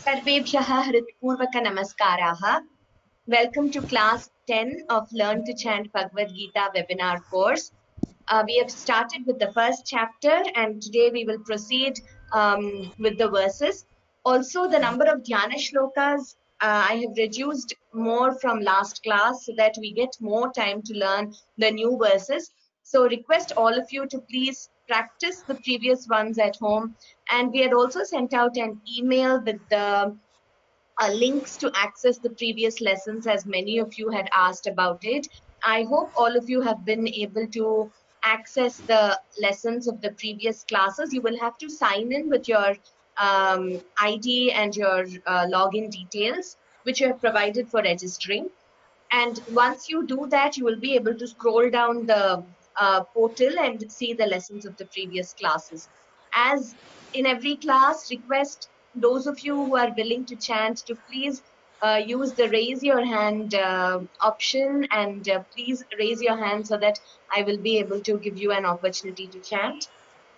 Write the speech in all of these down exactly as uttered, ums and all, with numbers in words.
Sarvebhyah Hritpurvaka Namaskaraha. Welcome to class ten of Learn to Chant Bhagavad Gita webinar course. Uh, we have started with the first chapter and today we will proceed um, with the verses. Also, the number of Dhyana shlokas uh, I have reduced more from last class so that we get more time to learn the new verses. So request all of you to please practice the previous ones at home. And we had also sent out an email with the uh, links to access the previous lessons, as many of you had asked about it. I hope all of you have been able to access the lessons of the previous classes. You will have to sign in with your um, I D and your uh, login details, which you have provided for registering. And once you do that, you will be able to scroll down the uh, portal and see the lessons of the previous classes. As in every class, request those of you who are willing to chant to please uh, use the raise your hand uh, option, and uh, please raise your hand so that I will be able to give you an opportunity to chant.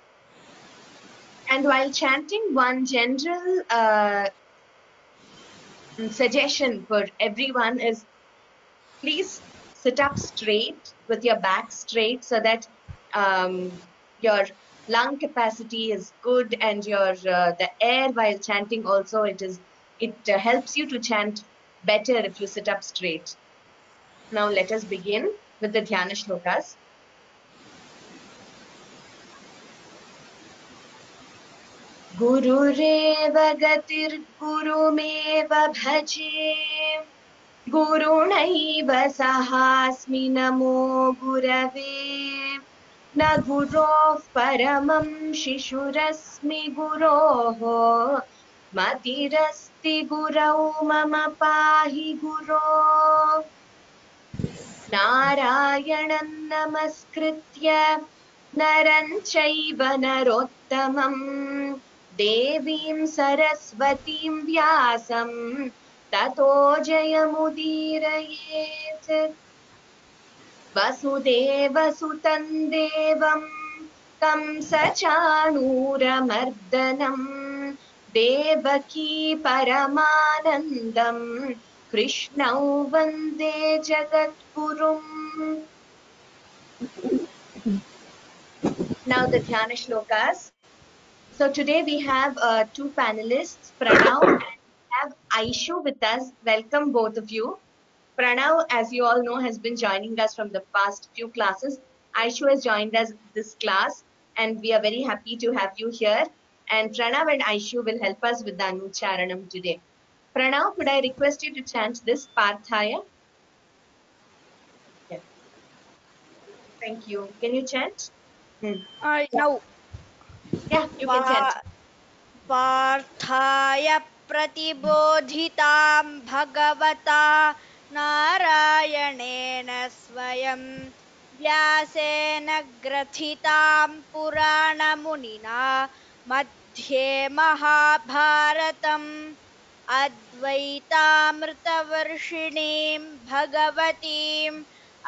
And while chanting, one general uh, suggestion for everyone is please sit up straight with your back straight so that um, your lung capacity is good, and your uh, the air while chanting also it is it uh, helps you to chant better if you sit up straight. Now let us begin with the dhyana shlokas. Gurureva gatir gurumeva bhaje गुरुणैव सहास्मि नमो गुरवे न गुरोः परमं शिशुरस्मि गुरोः मतिरस्ति गुरौ मम पाहि गुरो नारायणं नमस्कृत्य नरं चैव नरोत्तमं देवीं सरस्वतीं व्यासं ततो जयमुदीरयेत् वसुदेवसुतं देवं कंसचाणूरमर्दनं देवकी परमानन्दं कृष्णौ वन्दे जगद्गुरुम्. Now the Dhyana shlokas. So today we have uh, two panelists, Pranav and we have Aishu with us. Welcome both of you. Pranav, as you all know, has been joining us from the past few classes. Aishu has joined us this class and we are very happy to have you here. And Pranav and Aishu will help us with the Anucharanam today. Pranav, could I request you to chant this Parthaya? Yes. Thank you. Can you chant? Hmm. Uh, now, Yeah, you can chant. pa- पार्थाय प्रतिबोधितां भगवता नारायणेन स्वयं व्यासेन ग्रथितां पुराणमुनिना मध्ये महाभारतम् अद्वैतामृतवर्षिणीं भगवतीम्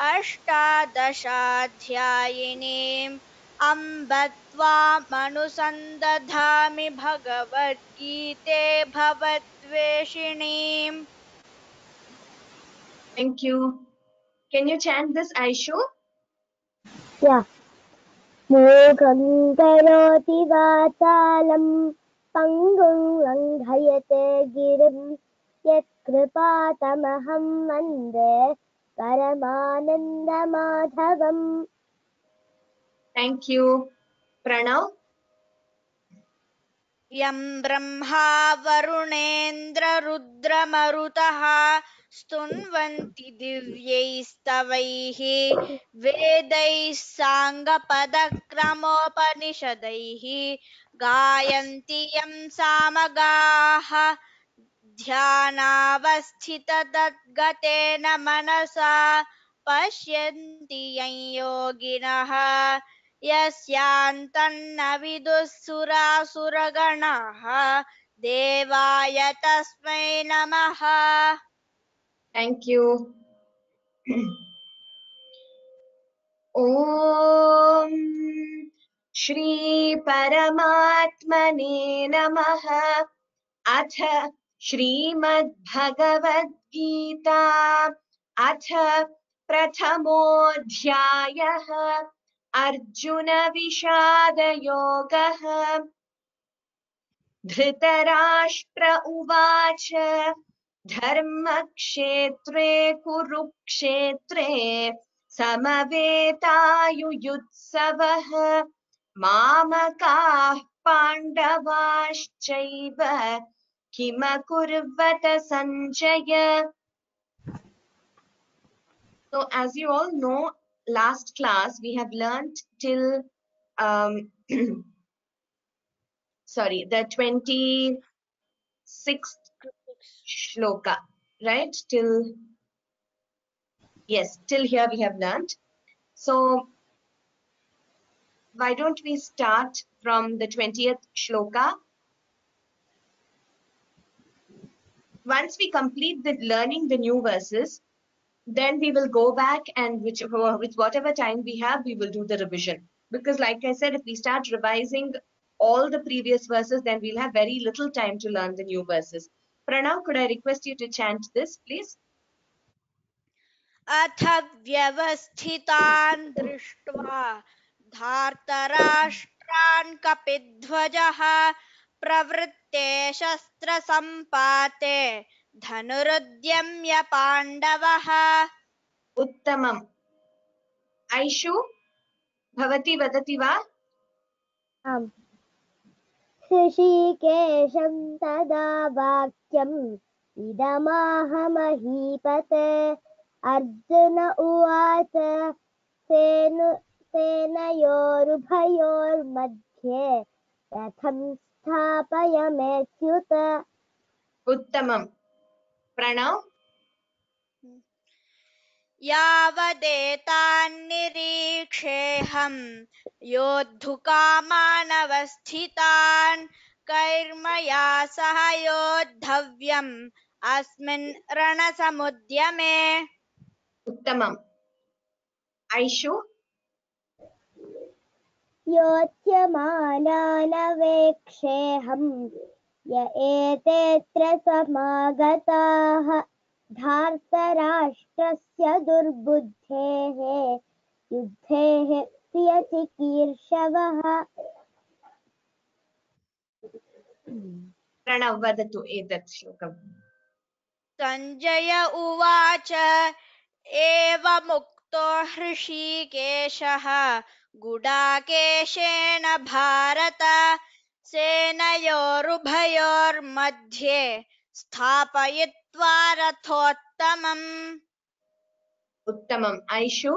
अष्टादशाध्यायिनीम् अम्ब त्वामनुसन्दधामि भगवद्गीते भवद्वेषिणीम्. Thank you. Can you chant this, Aishu? Yeah. मूकं करोति वाचालं पङ्गुं लङ्घयते गिरिं यत्कृपातमहं वन्दे परमानन्दमाधवम्. Thank you. Pranav? यं ब्रह्मा वरुणेन्द्ररुद्रमरुतः स्तुन्वन्ति दिव्यैस्तवैः वेदैः साङ्गपदक्रमोपनिषदैः गायन्ति यं सामगाः ध्यानावस्थिततद्गतेन मनसा पश्यन्ति यं योगिनः यस्यान्तन्न विदुःसुरासुरगणाः देवाय तस्मै नमः. Thank you. Om Shri Paramatmane Namaha. Atha Shrimad Bhagavad Gita अथ प्रथमोऽध्यायः अर्जुनविषादयोगः। धृतराष्ट्र उवाच धर्मक्षेत्रे कुरुक्षेत्रे समवेतायुयुत्सवः मामकाः पाण्डवाश्चैव किमकुर्वत Sanjay? So as you all know, last class we have learnt till um, sorry, the twenty-sixth shloka, right? Till, yes, till here we have learnt. So why don't we start from the twentieth shloka? Once we complete the learning the new verses, then we will go back and which, with whatever time we have, we will do the revision. Because like I said, if we start revising all the previous verses, then we'll have very little time to learn the new verses. Pranav, could I request you to chant this, please? अथ व्यवस्थितान् दृष्ट्वा धार्तराष्ट्रान् कपिध्वजः प्रवृत्ते शस्त्रसम्पाते धनुरुद्यम्य पाण्डवः। उत्तमम्। ऐषु भवती वदति वा? आम्। ऋषिकेशं तदा वाक्यम् इदमाहमहीपते। अर्जुन उवाच सेनु सेनयोरुभयोर्मध्ये रथं स्थापयमेच्युत। उत्तमम्। प्रणव? यावदेतान्निरीक्षेऽहं योद्धुकामानवस्थितान् कैर्मया सह योद्धव्यम् अस्मिन् रणसमुद्यमे। उत्तमम्। ऐषु? योत्स्यमानानवेक्षेऽहं य एतेऽत्र समागताः धार्तराष्ट्रस्य दुर्बुद्धेः युद्धेः प्रियचिकीर्षवः। प्रणव वदतु एतत् श्लोकम्। सञ्जय उवाच एवमुक्तो हृषीकेशः गुडाकेशेन भारत सेनयोरुभयोर्मध्ये स्थापयित्वा रथोत्तमम्। उत्तमम्। ऐषु?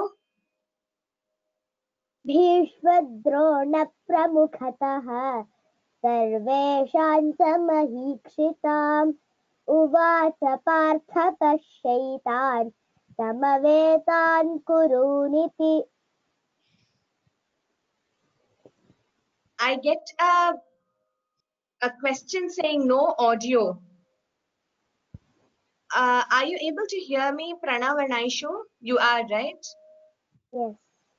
भीष्मद्रोणप्रमुखतः सर्वेषां समहीक्षिताम् उवाच पार्थ पश्यैतान् समवेतान् कुरूनिति। I get a, a question saying no audio. Uh, are you able to hear me, Pranav and Aishu? You are, right? Yes.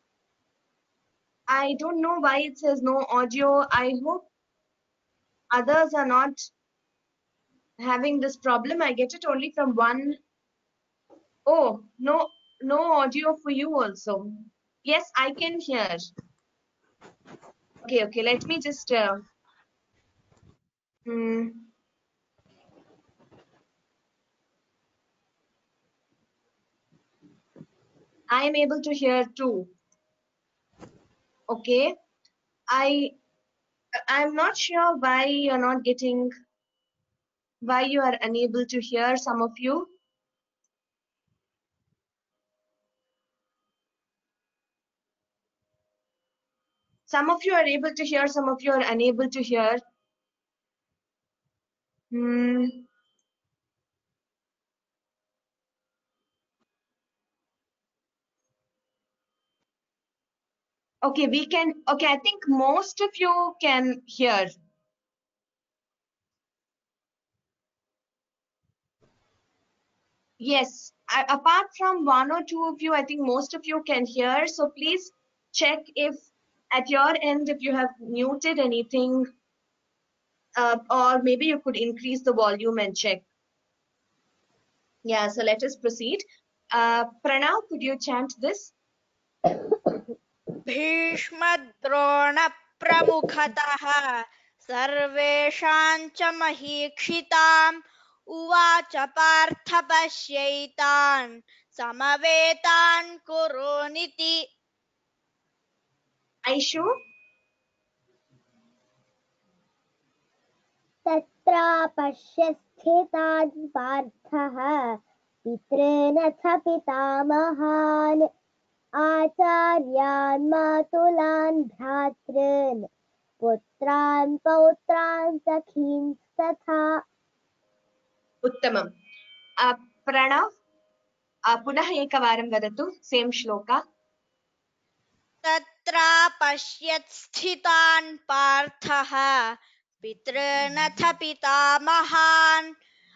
I don't know why it says no audio. I hope others are not having this problem. I get it only from one. Oh, no, no audio for you also. Yes, I can hear. Okay, okay, let me just... Uh, hmm. I am able to hear too. Okay. I, I'm not sure why you're not getting... Why you are unable to hear, some of you. Some of you are able to hear, some of you are unable to hear. Hmm. Okay, we can, okay, I think most of you can hear. Yes, I, apart from one or two of you, I think most of you can hear. So please check if at your end, if you have muted anything uh, or maybe you could increase the volume and check. Yeah, so let us proceed. Uh, Pranav, could you chant this? भीष्मद्रोणप्रमुखतः सर्वेषां च महीक्षिताम् उवाच पार्थ पश्यैतान् समवेतान् कुरूनिति. Aishu? तत्रापश्य स्थितान् पार्थः पितॄनथ पितामहान् आचार्यान् मातुलान् भ्रातॄन् पुत्रान् पौत्रान् सखींस्तथा. Uttamam. Uh, Pranav, uh, punah ekavaram vadatu, same shloka. तत्रापश्यत् स्थितान् पार्थः पितॄनथ पितामहान्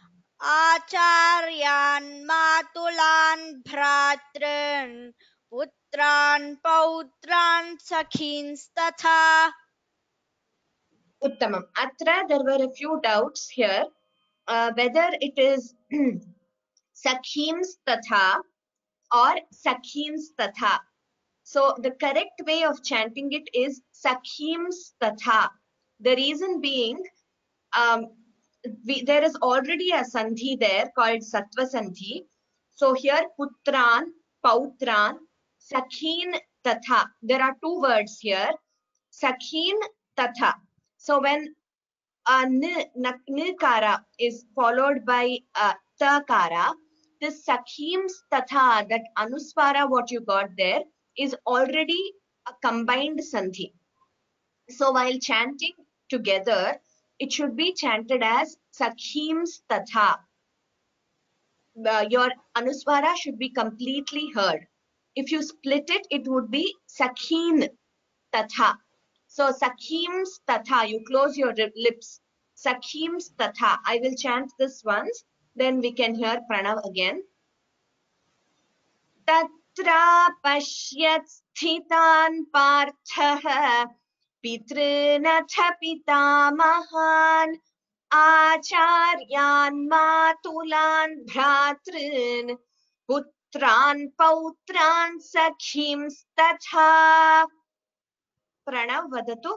आचार्यान् मातुलान् भ्रातॄन् पुत्रान् पौत्रान् सखींस्तथा. Uttamam. Atra, there were a few doubts here, uh, whether it is Sakhims Tatha or Sakhims Tatha. So the correct way of chanting it is Sakhims Tatha. The reason being, um, we, there is already a Sandhi there called Sattva Sandhi. So here Putran, Pautran, Sakhin Tatha. There are two words here. Sakhin Tatha. So when a n, nikara is followed by a takara, this Sakhims Tatha, that Anuswara what you got there, is already a combined Sandhi. So while chanting together, it should be chanted as Sakhims Tatha. Uh, your Anuswara should be completely heard. If you split it, it would be Sakhin Tatha. So Sakhims Tatha, you close your lips. Sakhims Tatha. I will chant this once, then we can hear Pranav again. Tatra pashyat sthitan parthah पितॄनथ पितामहान् आचार्यान् मातुलान् भ्रातॄन् पुत्रान् पौत्रान् सखींस्तथा. प्रणव वदतु.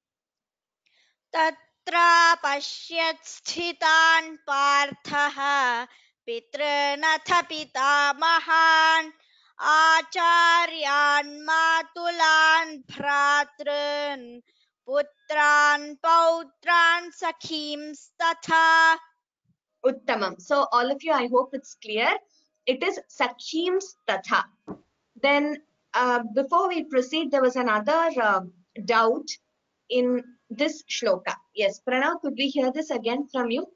तत्रापश्यत् स्थितान् पार्थः पितॄनथ पितामहान् आचार्यान् मातुलान् भ्रातॄन् पुत्रान् पौत्रान् सखींस्तथा. Uttamam. So all of you, I hope it's clear. It is Sakhims Tatha. Then uh, before we proceed, there was another uh, doubt in this shloka. Yes, Pranav, could we hear this again from you?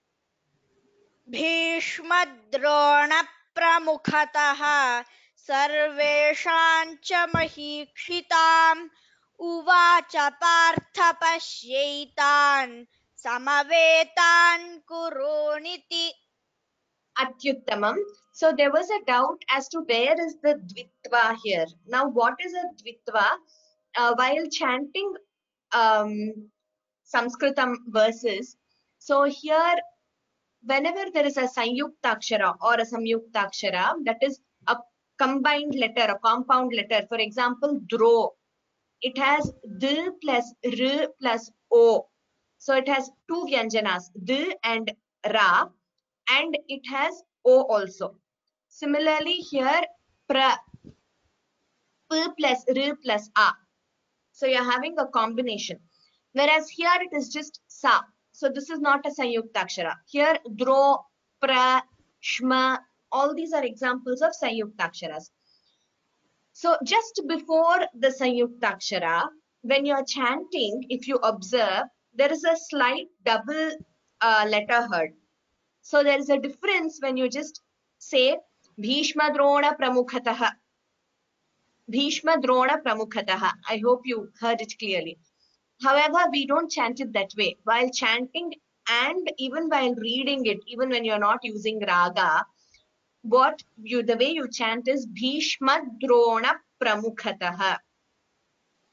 भीष्मद्रोणप्रमुखतः सर्वेषां च महीक्षिताम् उवाच पार्थ पश्यैतान् समवेतान् कुरूनिति. Atyuttamam. So there was a doubt as to where is the dvitva here. Now what is a dvitva? Uh, while chanting um, Sanskritam verses, so here whenever there is a Sanyuktakshara or a Samyuktakshara, that is a combined letter, a compound letter. For example, Dro, it has D plus R plus O. So it has two Vyanjanas, D and Ra, and it has O also. Similarly here, Pra, P plus R plus A. So you're having a combination. Whereas here it is just Sa. So this is not a Sanyuktakshara. Here Dro, Pra, Shma, all these are examples of Sanyuktaksharas. So just before the Sanyuktakshara, when you're chanting, if you observe, there is a slight double uh, letter heard. So there is a difference when you just say Bhishma Drona Pramukhatah. Bhishma Drona Pramukhatah. I hope you heard it clearly. However, we don't chant it that way. While chanting and even while reading it, even when you're not using raga, what you the way you chant is Bhishma Drona Pramukhatah.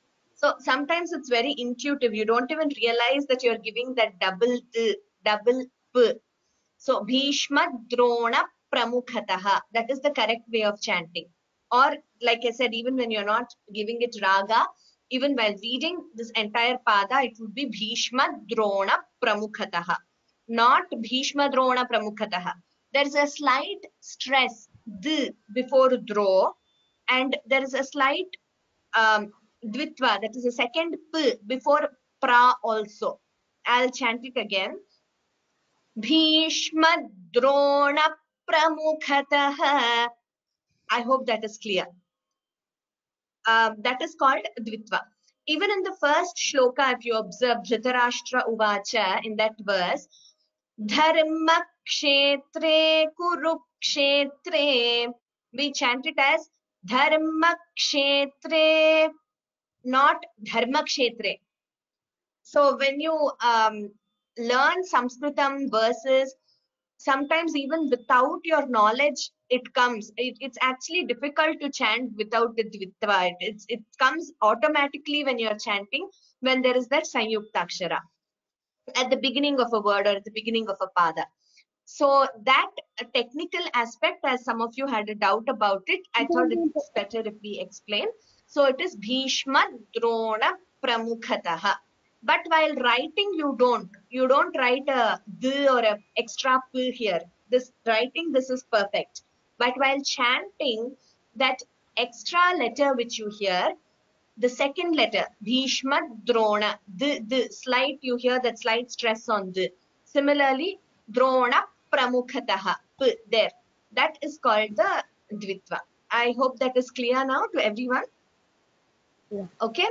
So sometimes it's very intuitive. You don't even realize that you're giving that double d, double p. So Bhishma Drona Pramukhataha. That is the correct way of chanting. Or like I said, even when you're not giving it raga, even while reading this entire pada, it would be Bhishma Drona Pramukhataha, not Bhishma Drona Pramukhataha. There's a slight stress d before dro, and there is a slight um, dvitva, that is a second p before pra also. I'll chant it again. Bhishma Drona Pramukhatah. I hope that is clear. Um, that is called Dvitva. Even in the first shloka, if you observe Dhritarashtra Uvacha in that verse, Dharma Kshetre Kurukshetre, we chant it as Dharma Kshetre, not Dharma Kshetre. So when you um, learn Sanskritam verses, sometimes even without your knowledge, it comes. It, it's actually difficult to chant without the dvitva. It, it's, it comes automatically when you're chanting, when there is that sanyuktakshara at the beginning of a word or at the beginning of a pada. So that technical aspect, as some of you had a doubt about it, I thought it's better if we explain. So it is Bhishma Drona Pramukhataha. But while writing, you don't. You don't write a d or a extra p here. This writing, this is perfect. But while chanting, that extra letter which you hear, the second letter, Bhishma Drona, the, the slight, you hear that slight stress on the. Similarly, Drona Pramukhataha, p, there. That is called the Dvitva. I hope that is clear now to everyone. Yeah. Okay.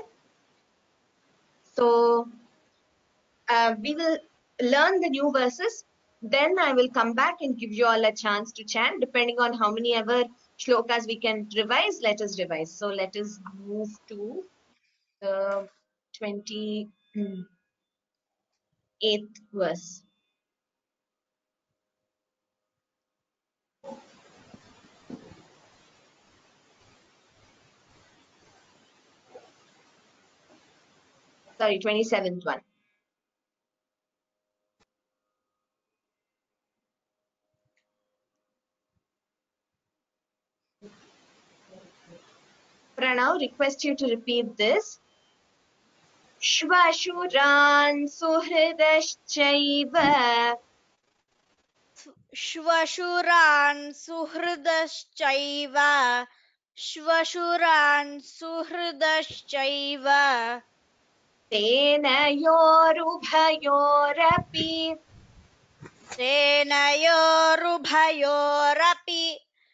So, uh, we will learn the new verses. Then I will come back and give you all a chance to chant. Depending on how many ever shlokas we can revise, let us revise. So, let us move to the twenty-eighth verse. Sorry, twenty-seventh one. Pranav, request you to repeat this. Shvashuran suhridaschaiva Shvashuran suhridaschaiva Shvashuran suhridaschaiva tenayorubhayorapi Senayorubhayorapi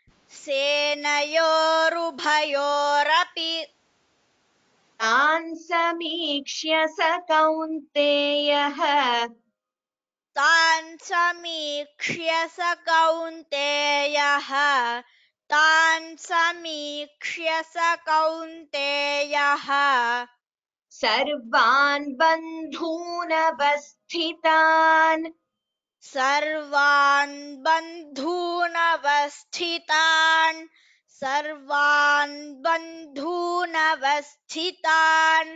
Senayorubhayorapi tan samikshya sakaunteyaha Tan samikshya sakaunteyaha Tan samikshya sakaunteyaha sarvan bandhunavasthitan सर्वान् बन्धूनवस्थितान् सर्वान् बन्धूनवस्थितान्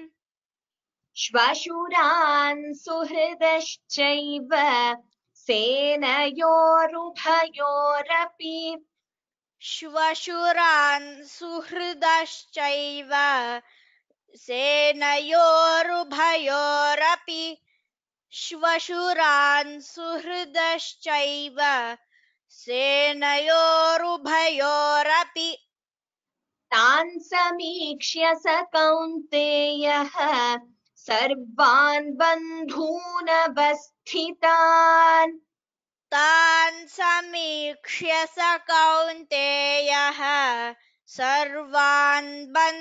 श्वशुरान् सुहृदश्चैव सेनयोरुभयोरपि श्वशुरान् सुहृदश्चैव सेनयोरुभयोरपि श्वशुरान् सुहृदश्चैव सेनयोरुभयोरपि तान् समीक्ष्य स कौन्तेयः सर्वान् बन्धूनवस्थितान् तान् समीक्ष्य स कौन्तेयः सर्वान्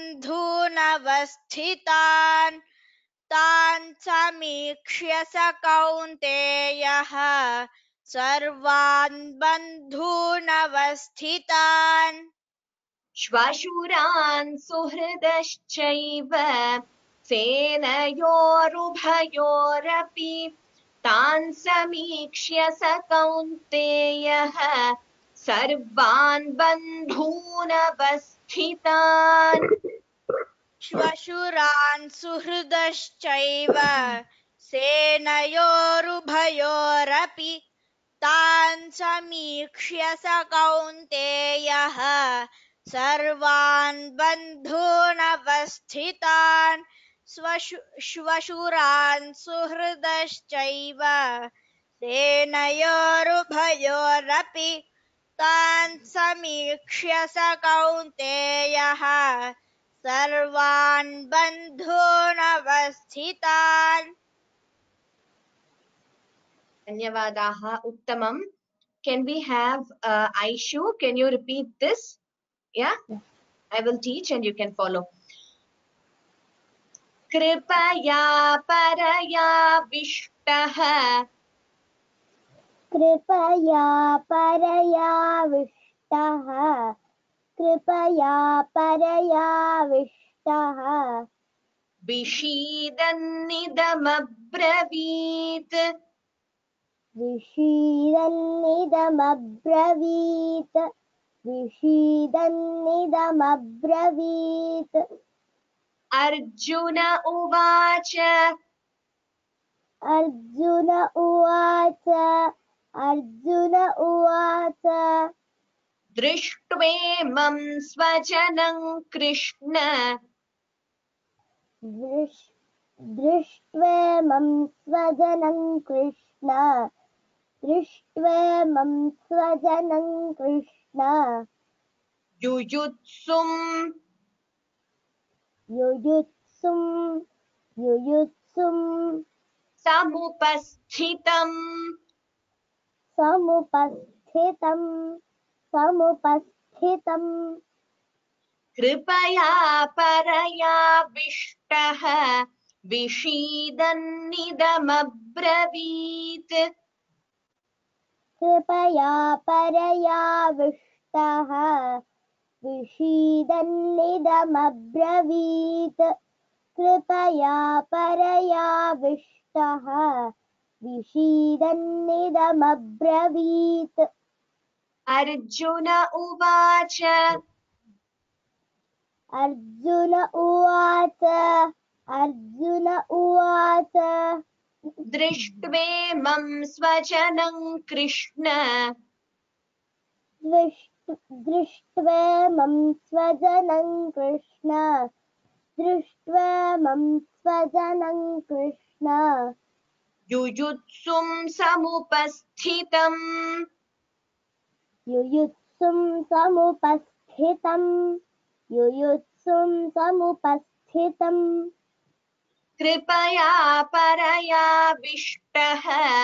बन्धूनवस्थितान् तान् समीक्ष्य स कौन्तेयः सर्वान् बन्धूनवस्थितान् श्वशुरान् सुहृदश्चैव सेनयोरुभयोरपि तान् समीक्ष्य स कौन्तेयः सर्वान् बन्धूनवस्थितान् श्वशुरान् सुहृदश्चैव सेनयोरुभयोरपि तान् समीक्ष्य स कौन्तेयः सर्वान् बन्धूनवस्थितान् श्वशुरान् सुहृदश्चैव सेनयोरुभयोरपि तान् समीक्ष्य स कौन्तेयः सर्वान् बन्धूनवस्थितान्. Dhanyavadaha. Uttamam. Can we have uh, Aishu? Can you repeat this? Yeah? I will teach and you can follow. Kripaya paraya vishtah. कृपया परयाविष्टः कृपया परयाविष्टः Vishidanidamabravit. विषीदन्निदमब्रवीत् विषीदन्निदमब्रवीत् Arjuna uvacha. अर्जुन उवाच अर्जुन उवाच दृष्ट्वेमं स्वजनं कृष्ण दृष्- दृष्ट्वेमं स्वजनं कृष्ण दृष्ट्वेमं स्वजनं कृष्ण युयुत्सुं युयुत्सुं युयुत्सुं समुपस्थितं समुपस्थितं समुपस्थितं कृपया परयाविष्टः विषीदन्निदमब्रवीत् कृपया परयाविष्टः विषीदन्निदमब्रवीत् कृपया परयाविष्टः विषीदन्निदमब्रवीत् अर्जुन उवाच अर्जुन उवाच अर्जुन उवाच दृष्ट्वेमं स्वजनं कृष्ण दृष्ट दृष्ट्वेमं स्वजनं कृष्ण दृष्ट्वेमं स्वजनं कृष्ण युयुत्सुं समुपस्थितम् युयुत्सुं समुपस्थितं युयुत्सुं समुपस्थितम् कृपया परयाविष्टः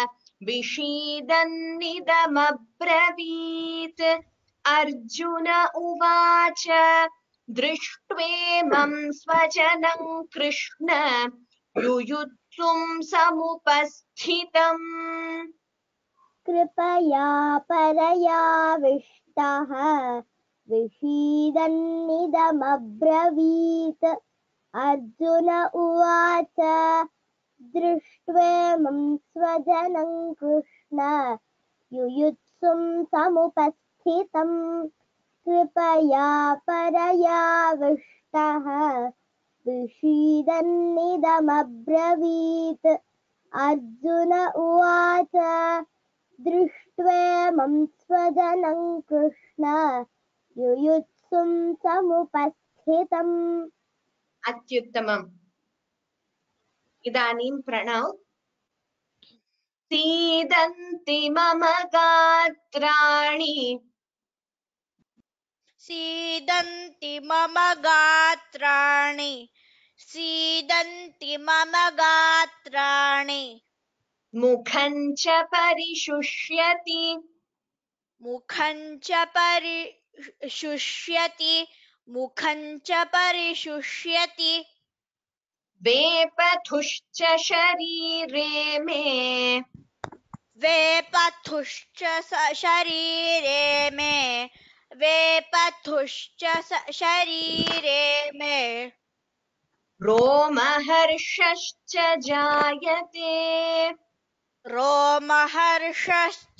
विषीदन्निदमब्रवीत् अर्जुन उवाच दृष्ट्वेमं स्वजनं कृष्ण युयुत्सुं समुपस्थितम् कृपया परयाविष्टः विषीदन्निदमब्रवीत् अर्जुन उवाच दृष्ट्वेमं स्वजनं कृष्ण युयुत्सुं समुपस्थितं कृपया परयाविष्टः विषीदन्निदमब्रवीत् अर्जुन उवाच दृष्ट्वेमं स्वजनं कृष्ण युयुत्सुं समुपस्थितम् अत्युत्तमम् इदानीं प्रणव सीदन्ति मम गात्राणि सीदन्ति मम गात्राणि सीदन्ति मम गात्राणि मुखं च परिशुष्यति मुखं च परिशुष्यति मुखं च परिशुष्यति वेपथुश्च शरीरे मे वेपथुश्च स- शरीरे मे वेपथुश्च स- शरीरे मे रोमहर्षश्च जायते रोमहर्षश्च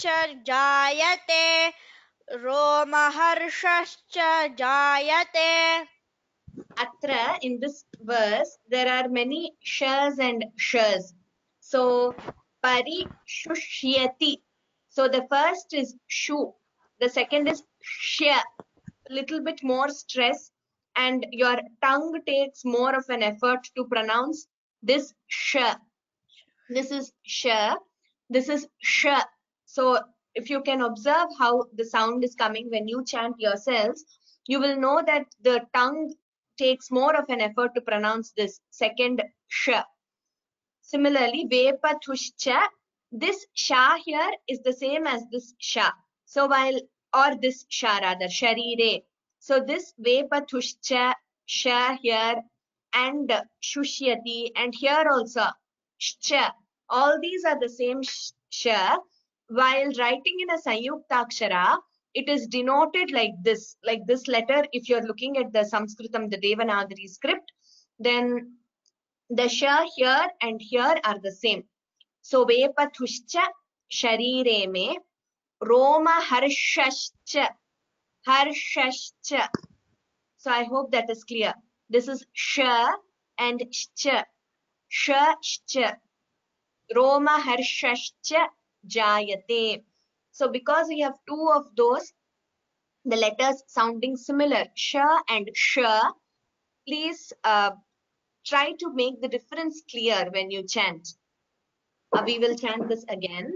जायते रोमहर्षश्च जायते Atra, in this verse, there are many shas and shas. So, parishushiyati. So, the first is shu. The second is shya. Little bit more stress, and your tongue takes more of an effort to pronounce this sh. This is sh. This is sh. So, if you can observe how the sound is coming when you chant yourselves, you will know that the tongue takes more of an effort to pronounce this second sh. Similarly, vepatushcha, this sha here is the same as this sha. So while, or this sha rather, sharire. So this vepatushcha, sha here, and shushyati, and here also shcha. All these are the same sha. While writing in a Sanyuktakshara, it is denoted like this, like this letter. If you're looking at the Sanskritam, the Devanagari script, then the sha here and here are the same. So vepatushcha sharire me roma harshascha harshascha. So I hope that is clear. This is sha and shcha. Sha shcha. Roma harshascha jayate. So because we have two of those, the letters sounding similar, sha and sha, please uh, try to make the difference clear when you chant. Uh, we will chant this again.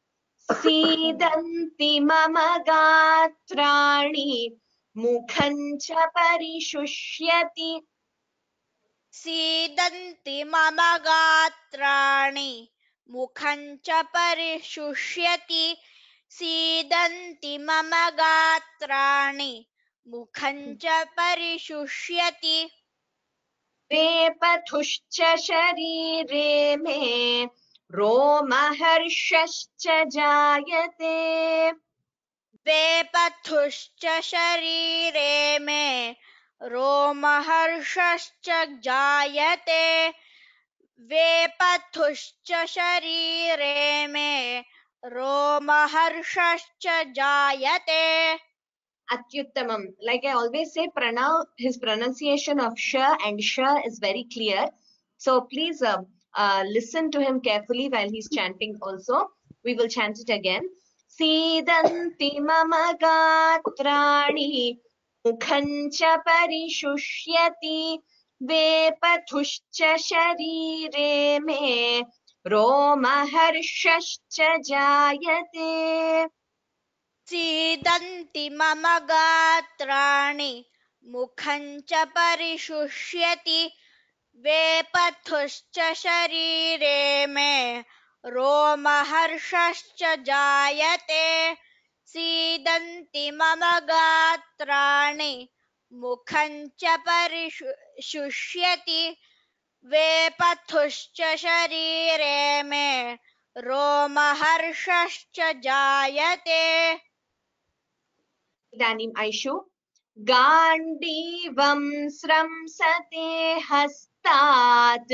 Sidanti mama gatrani mukham cha parishushyati. सीदन्ति मम गात्राणि मुखं च परिशुष्यति सीदन्ति मम गात्राणि मुखं च परिशुष्यति वेपथुश्च शरीरे मे रोमहर्षश्च जायते. वेपथुश्च शरीरे मे रोमहर्षश्च जायते वेपथुश्च शरीरे मे रोमहर्षश्च जायते. Atyuttamam. Like I always say, Pranav, his pronunciation of sh and sh is very clear. So please uh, uh, listen to him carefully while he's chanting also. We will chant it again. Sidanti mama gatrani mukham cha parishushyati vepatushcha sharire me romaharshascha jayate. सीदन्ति मम गात्राणि मुखं च परिशुष्यति वेपथुश्च शरीरे मे रोमहर्षश्च जायते सीदन्ति मम गात्राणि मुखं च परिशुष्यति वेपथुश्च शरीरे मे रोमहर्षश्च जायते. इदानीम् आयशु गाण्डीवं स्रंसते हस्तात्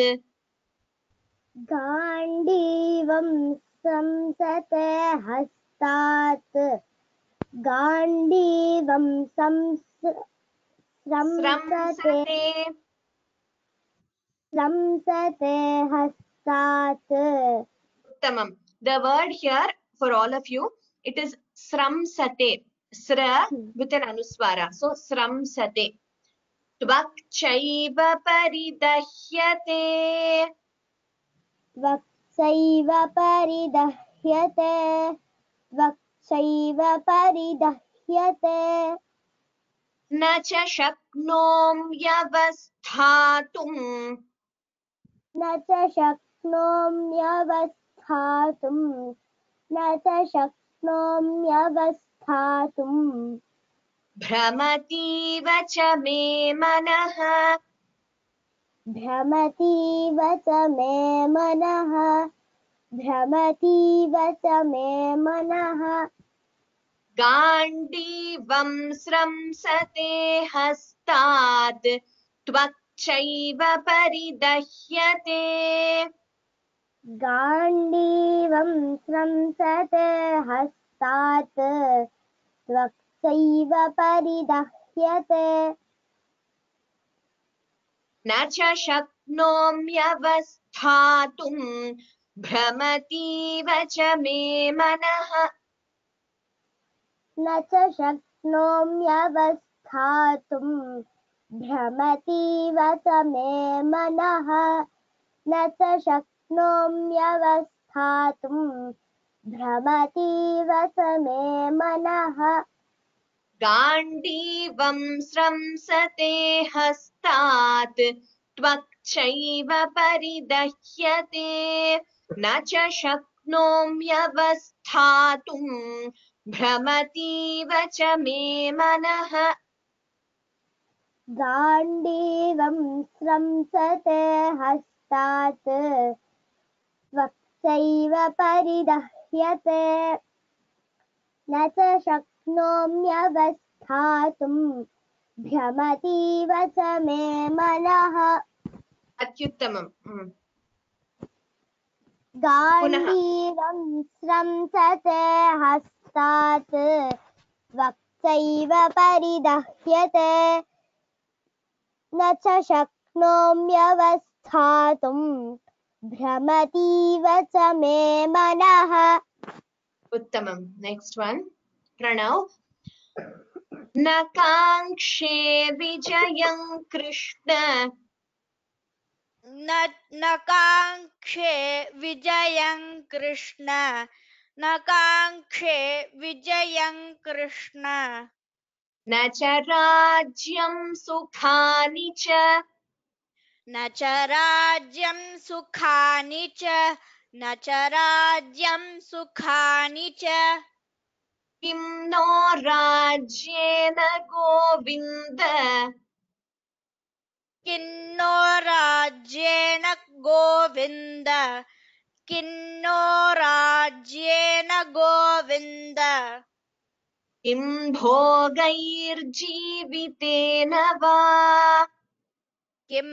गाण्डीवं संसते हस्तात् गाण्डीवं संस स्रंसते स्रंसते स्रंसते हस्तात्. उत्तमम्. The word here for all of you, it is sramsate. Sra with an anuswara. So sramsate. Tvakchaiva paridahyate. वक्सैव परिदह्यते वक्सैव परिदह्यते न च शक्नोम्यवस्थातुम् न च शक्नोम्यवस्थातुम् न च शक्नोम्यवस्थातुम् भ्रमतीव च मे मनः भ्रमतीव च मे मनः भ्रमतीव च मे मनः गाण्डीवं स्रंसते हस्तात् त्वक्चैव परिदह्यते गाण्डीवं स्रंसते हस्तात् त्वक्चैव परिदह्यते. न च शक्नोम्यवस्थातुं भ्रमतीव च मे मनः न च शक्नोम्यवस्थातुं भ्रमतीव च मे मनः न च शक्नोम्यवस्थातुं भ्रमतीव च मे मनः गाण्डीवं स्रंसते हस्तात् त्वक्चैव परिदह्यते न च शक्नोम्यवस्थातुं भ्रमतीव च मे मनः गाण्डीवं स्रंसते हस्तात् त्वक्चैव परिदह्यते न च शक्नोम्यवस्थातुं भ्रमतीव च मे मनः अत्युत्तमम् हम्म। गाण्डीवं स्रंसते हस्तात् त्वक्चैव परिदह्यते न च शक्नोम्यवस्थातुं भ्रमतीव च मे मनः उत्तमम् नेक्स्ट वन प्रणव न काङ्क्षे विजयं कृष्ण न न काङ्क्षे विजयं कृष्ण न काङ्क्षे विजयं कृष्ण न च राज्यं सुखानि च न च राज्यं सुखानि च न च राज्यं सुखानि च किं नो राज्येन गोविन्द किन्नो राज्येन गोविन्द किन्नो राज्येन गोविन्द किं भोगैर्जीवितेन वा किं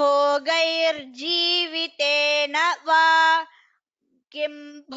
भोगैर्जीवितेन वा किं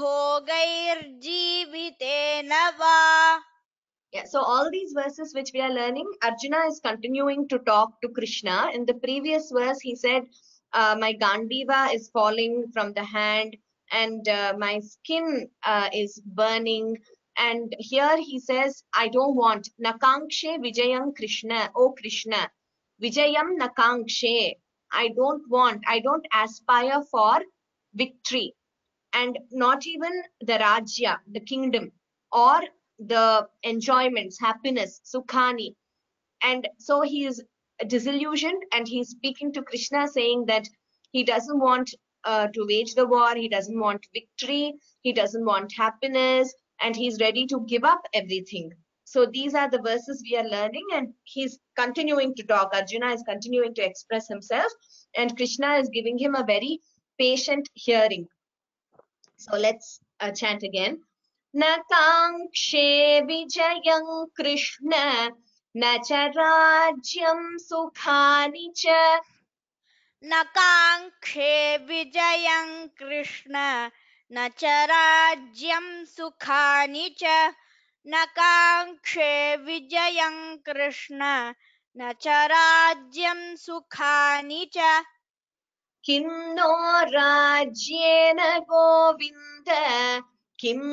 भोगैर्जीवितेन वा. Yeah, so all these verses which we are learning, Arjuna is continuing to talk to Krishna. In the previous verse, he said, uh, my Gandiva is falling from the hand and uh, my skin uh, is burning. And here he says, I don't want. Nakankshe Vijayam Krishna. Oh Krishna. Vijayam Nakankshe. I don't want. I don't aspire for victory. And not even the Rajya, the kingdom, or the enjoyments, happiness, sukhani. And so he is disillusioned and he's speaking to Krishna saying that he doesn't want uh, to wage the war, he doesn't want victory, he doesn't want happiness, and he's ready to give up everything. So these are the verses we are learning, and he's continuing to talk. Arjuna is continuing to express himself, and Krishna is giving him a very patient hearing. So let's uh, chant again. Na kangshe vijayam Krishna, na cha rajyam sukhani cha. न काङ्क्षे विजयं कृष्ण न च राज्यं सुखानि च न काङ्क्षे विजयं कृष्ण न च राज्यं सुखानि च किं नो राज्येन गोविन्द किं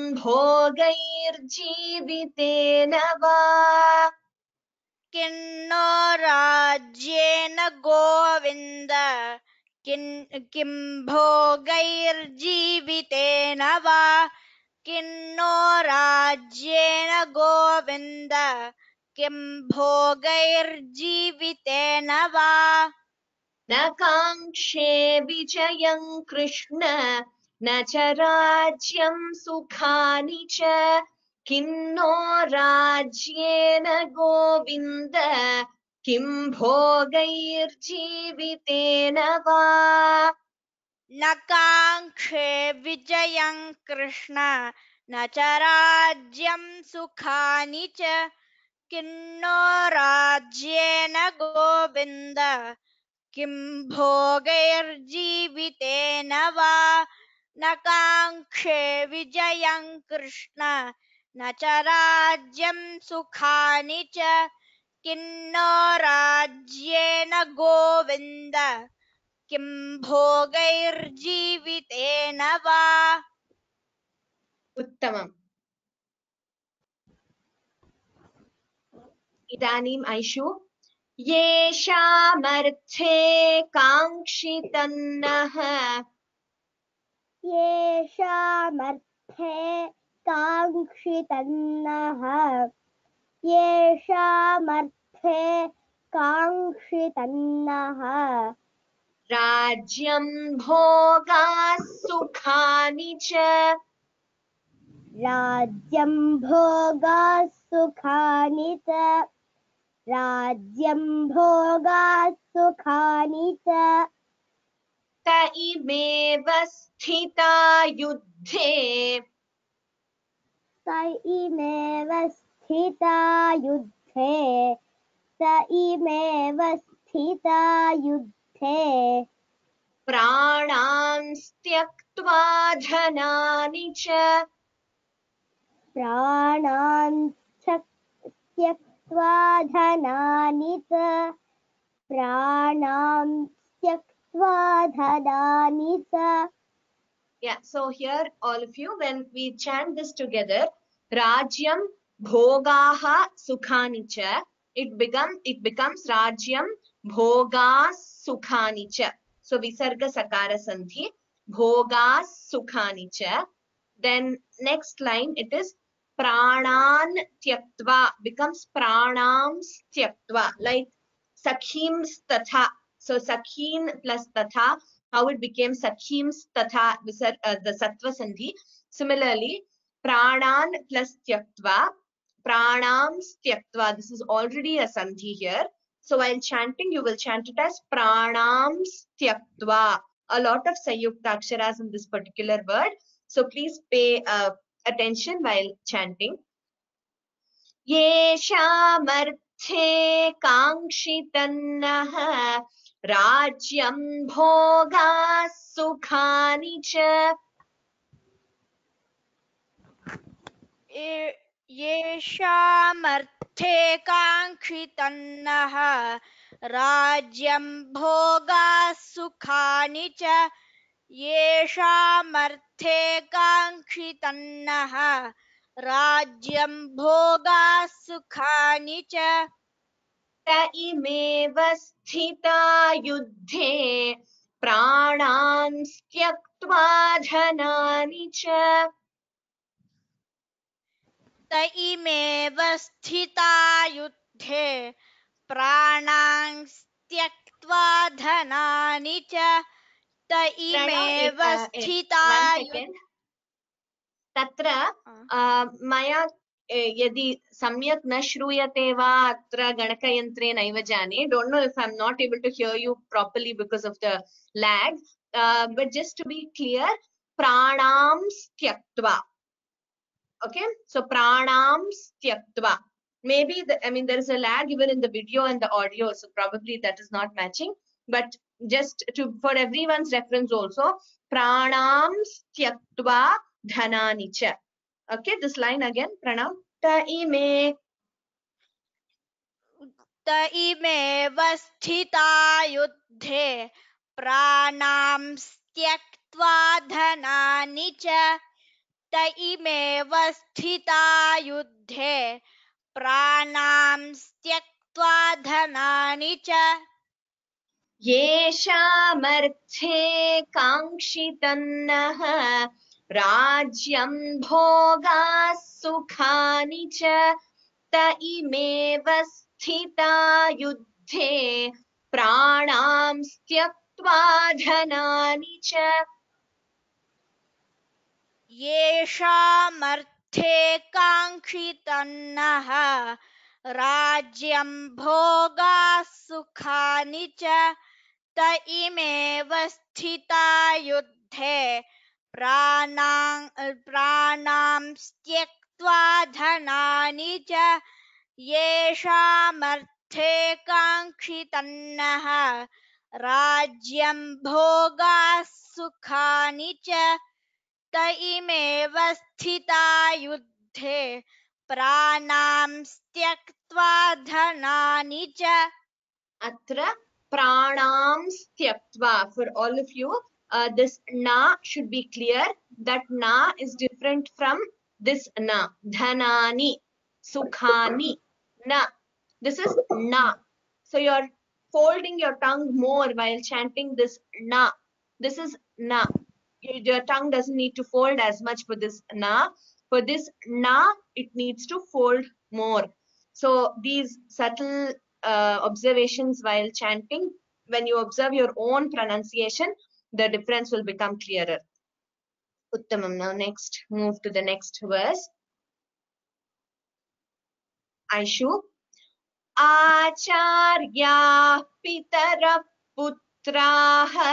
भोगैर्जीवितेन वा किन्नो राज्येन गोविन्द किं भोगैर्जीवितेन वा किन्नो राज्येन गोविन्द किं भोगैर्जीवितेन वा न काङ्क्षे विजयं कृष्ण न च राज्यं सुखानि च किं नो राज्येन गोविन्द किं भोगैर्जीवितेन वा न काङ्क्षे विजयं कृष्ण न च राज्यं सुखानि च किन्नो राज्येन गोविन्द किं भोगैर्जीवितेन वा न काङ्क्षे विजयं कृष्ण न च राज्यं सुखानि च किन्नो राज्येन गोविन्द किं भोगैर्जीवितेन वा. उत्तमम्. इदानीम् ऐषु येषामर्थे काङ्क्षितन्नः येषामर्थे काङ्क्षितन्नः येषामर्थे काङ्क्षितन्नः राज्यं भोगाः सुखानि च राज्यं भोगाः सुखानि च राज्यं भोगाः सुखानि च त इमेव स्थिता युद्धे स इमेव स्थिता युद्धे स इमेव स्थिता युद्धे प्राणान् त्यक्त्वा धनानि च प्राणान् त्यक्त्वा धनानि च प्राणान् त्यक्त्वा धनानि च. Yeah, so here all of you, when we chant this together, Rajyam Bhogaha Sukhani cha, it become it becomes Rajyam Bhogas Sukhani cha. So Visarga Sakara Sandhi, Bhogas Sukhani cha. Then next line it is Pranan Tyaktva becomes Pranam Tyaktva, like Sakhims Tatha. So Sakhin plus Tatha, how it became Sakhims Tatha, uh, the Sattva Sandhi. Similarly, Pranan plus Tyaktva, Pranam Tyaktva. This is already a Sandhi here. So while chanting, you will chant it as Pranam Tyaktva. A lot of Sayukta Aksharas in this particular word. So please pay uh, attention while chanting. Yeshamarthe kankshitannah Rajyam bhoga sukhani cha. येषामर्थे काङ्क्षितन्नः राज्यं भोगाः सुखानि च येषामर्थे काङ्क्षितन्नः राज्यं भोगाः सुखानि च त इमेव स्थिता युद्धे प्राणान् त्यक्त्वा धनानि च त इमेव स्थिता युद्धे प्राणान् त्यक्त्वा धनानि च त इमेव स्थिता तत्र मया यदि सम्यक् न श्रूयते वा अत्र गणकयन्त्रे नैव जाने. Don't know if I'm not able to hear you properly because of the lag, uh, but just to be clear, pranam tyaktva. Okay, so pranam tyaktva. Maybe the, I mean there is a lag even in the video and the audio, so probably that is not matching, but just to for everyone's reference also, pranam tyaktva dhanani cha. Okay, this line again, Pranav. Ta ime. Ta imev sthita yuddhe pranam tyaktva dhanani cha. Ta imev sthita yuddhe pranam tyaktva dhanani cha. Yeshamarthe kankshitannah Rajyam bhoga sukhani cha ta imeva sthita yuddhe pranam tyaktva dhanani cha. येषामर्थे काङ्क्षितन्नः राज्यं भोगाः सुखानि च त इमेव स्थिता युद्धे प्राणां प्राणां त्यक्त्वा धनानि च येषामर्थे काङ्क्षितन्नः राज्यं भोगाः सुखानि च त इमेव स्थिता युद्धे प्राणां त्यक्त्वा त्यक्त्वा धनानि च. Atra pranam styaktva. For all of you, uh, this na should be clear. That na is different from this na. Dhanani, sukhani, na. This is na. So you're folding your tongue more while chanting this na. This is na. Your tongue doesn't need to fold as much for this na. For this na, it needs to fold more. So these subtle uh, observations while chanting, when you observe your own pronunciation, the difference will become clearer. Uttamam. Now next, move to the next verse. Aishu. Acharya pitara putraha.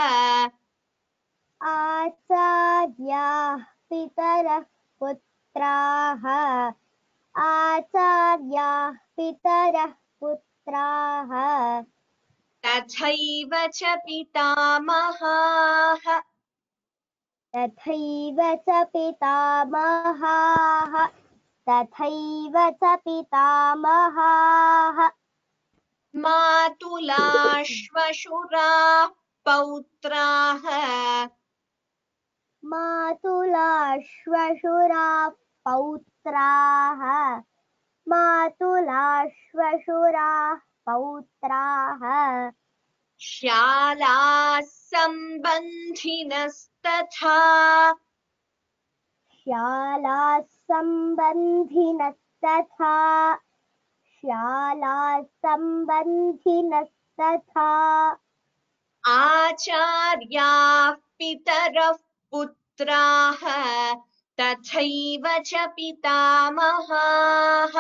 आचार्याः पितरः पुत्राः आचार्याः पितरः पुत्राः तथैव च पितामहाः. तथैव च पितामहाः तथैव च पितामहाः मातुलाश्वशुराः पौत्राः. मातुलाश्वशुराः पौत्राः मातुलाश्वशुराः पौत्राः श्यालाः सम्बन्धिनस्तथा. श्यालाः सम्बन्धिनस्तथा श्यालाः सम्बन्धिनस्तथा आचार्याः पितरः पुत्राः तथैव च पितामहाः.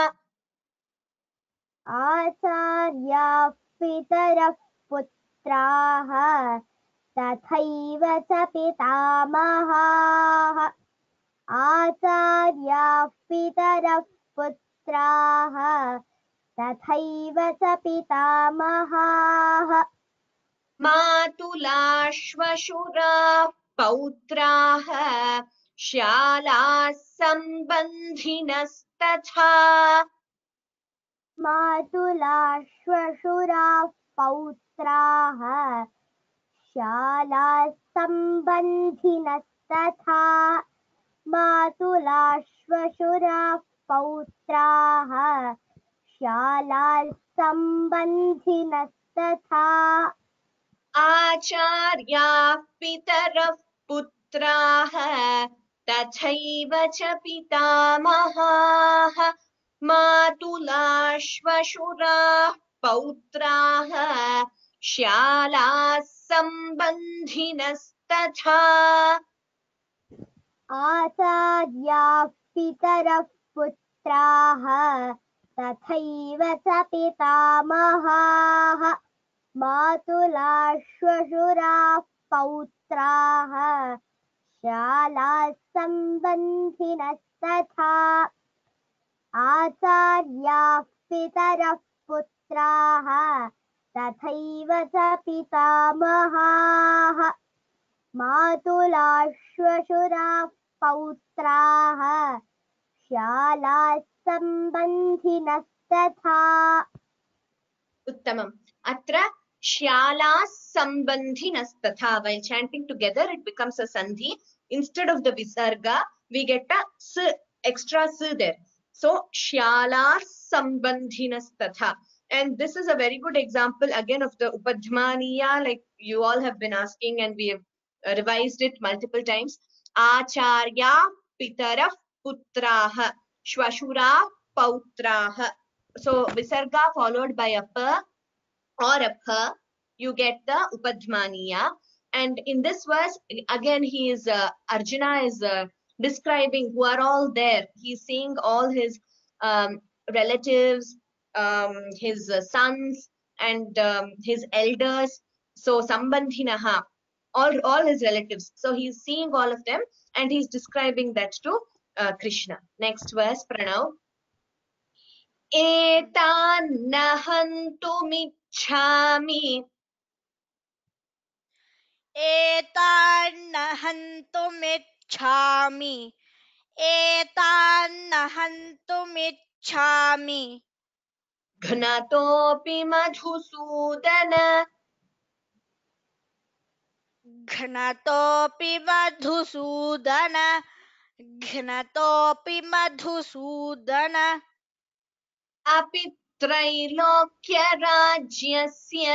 आचार्याः पितरः पुत्राः तथैव च पितामहाः आचार्याः पितरः पुत्राः तथैव च पितामहाः मातुलाश्वशुराः पौत्राः श्यालाः सम्बन्धिनस्तथा. मातुलाश्वशुराः पौत्राः श्यालाः सम्बन्धिनस्तथा मातुलाश्वशुराः पौत्राः श्यालाः सम्बन्धिनस्तथा आचार्याः पितरः पुत्राः तथैव च पितामहाः. मातुलाश्वशुराः पौत्राः श्यालाः सम्बन्धिनस्तथा. आचार्याः पितरः पुत्राः तथैव च पितामहाः मातुलाश्वशुराः पौत्राः श्यालाः सम्बन्धिनस्तथा आचार्याः पितरः पुत्राः तथैव च पितामहाः मातुलाश्वशुराः पौत्राः श्यालाः सम्बन्धिनस्तथा. Uttamam. Atra Shyalas Sambandhinasthatha. While chanting together, it becomes a sandhi. Instead of the visarga, we get a s, extra s there. So Shyalas Sambandhinasthatha. And this is a very good example again of the Upadhmaniya, like you all have been asking, and we have uh, revised it multiple times. Acharya Pitara Putraha Shvashura Pautraha. So visarga followed by a pa or a pha, you get the upadhmaniya. And in this verse, again, he is uh, Arjuna is uh, describing who are all there. He's seeing all his um, relatives, um, his uh, sons, and um, his elders. So sambandhinaha, all all his relatives. So he's seeing all of them, and he's describing that to uh, Krishna. Next verse, Pranav. एतान्न हन्तुमिच्छामि. एतान्न हन्तुमिच्छामि एतान्न हन्तुमिच्छामि घ्नतोऽपि Madhusudan घ्नतोऽपि Madhusudan घ्नतोऽपि Madhusudan अपि त्रैलोक्यराज्यस्य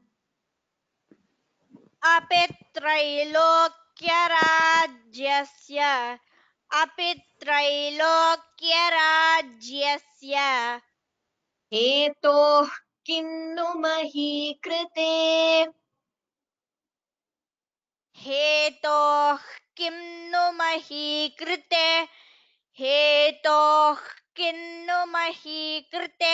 अपि त्रैलोक्यराज्यस्य अपि त्रैलोक्यराज्यस्य हेतोः किन्नु मही कृते हेतोः किं नु मही कृते हेतोः किं नु मही कृते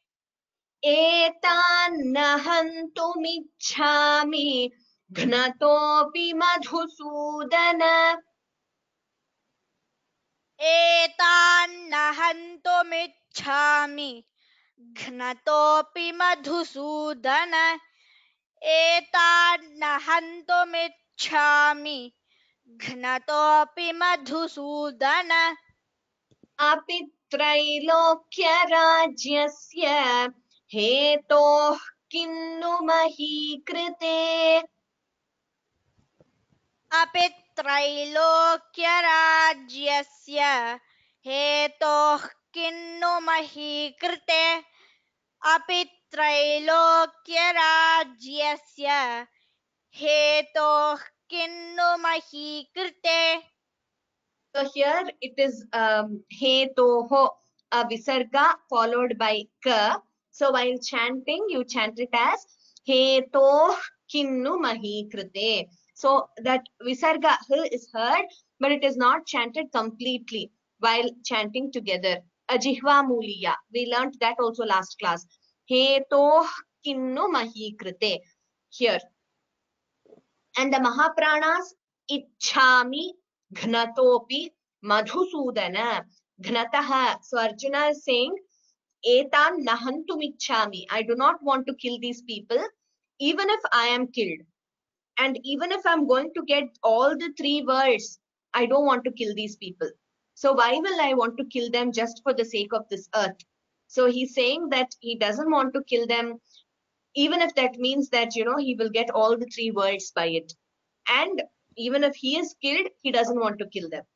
एतान्न हन्तुमिच्छामि घ्नतोऽपि मधुसूदन एतान्न हन्तुमिच्छामि घ्नतोऽपि मधुसूदन एतान्न हन्तुमिच्छामि घ्नतोऽपि मधुसूदन अपि त्रैलोक्यराज्यस्य हेतोः किन्नु मही कृते अपि त्रैलोक्यराज्यस्य हेतोः किन्नु मही कृते अपि त्रैलोक्यराज्यस्य हेतोः किन्नु मही कृते. So here it is um, hetoho, a visarga followed by ka. So while chanting, you chant it as hetoh kinnu mahi krite. So that visarga h is heard, but it is not chanted completely while chanting together. Ajihva muliya. We learnt that also last class. Hetoh kinnu mahi krite. Here. And the Mahapranas, Ichhami, Gnatopi, Madhusudana, Gnataha. So Arjuna is saying, Etan Nahantum Ichhami. I do not want to kill these people, even if I am killed. And even if I'm going to get all the three worlds, I don't want to kill these people. So why will I want to kill them just for the sake of this earth? So he's saying that he doesn't want to kill them, even if that means that, you know, he will get all the three worlds by it. And even if he is killed, he doesn't want to kill them.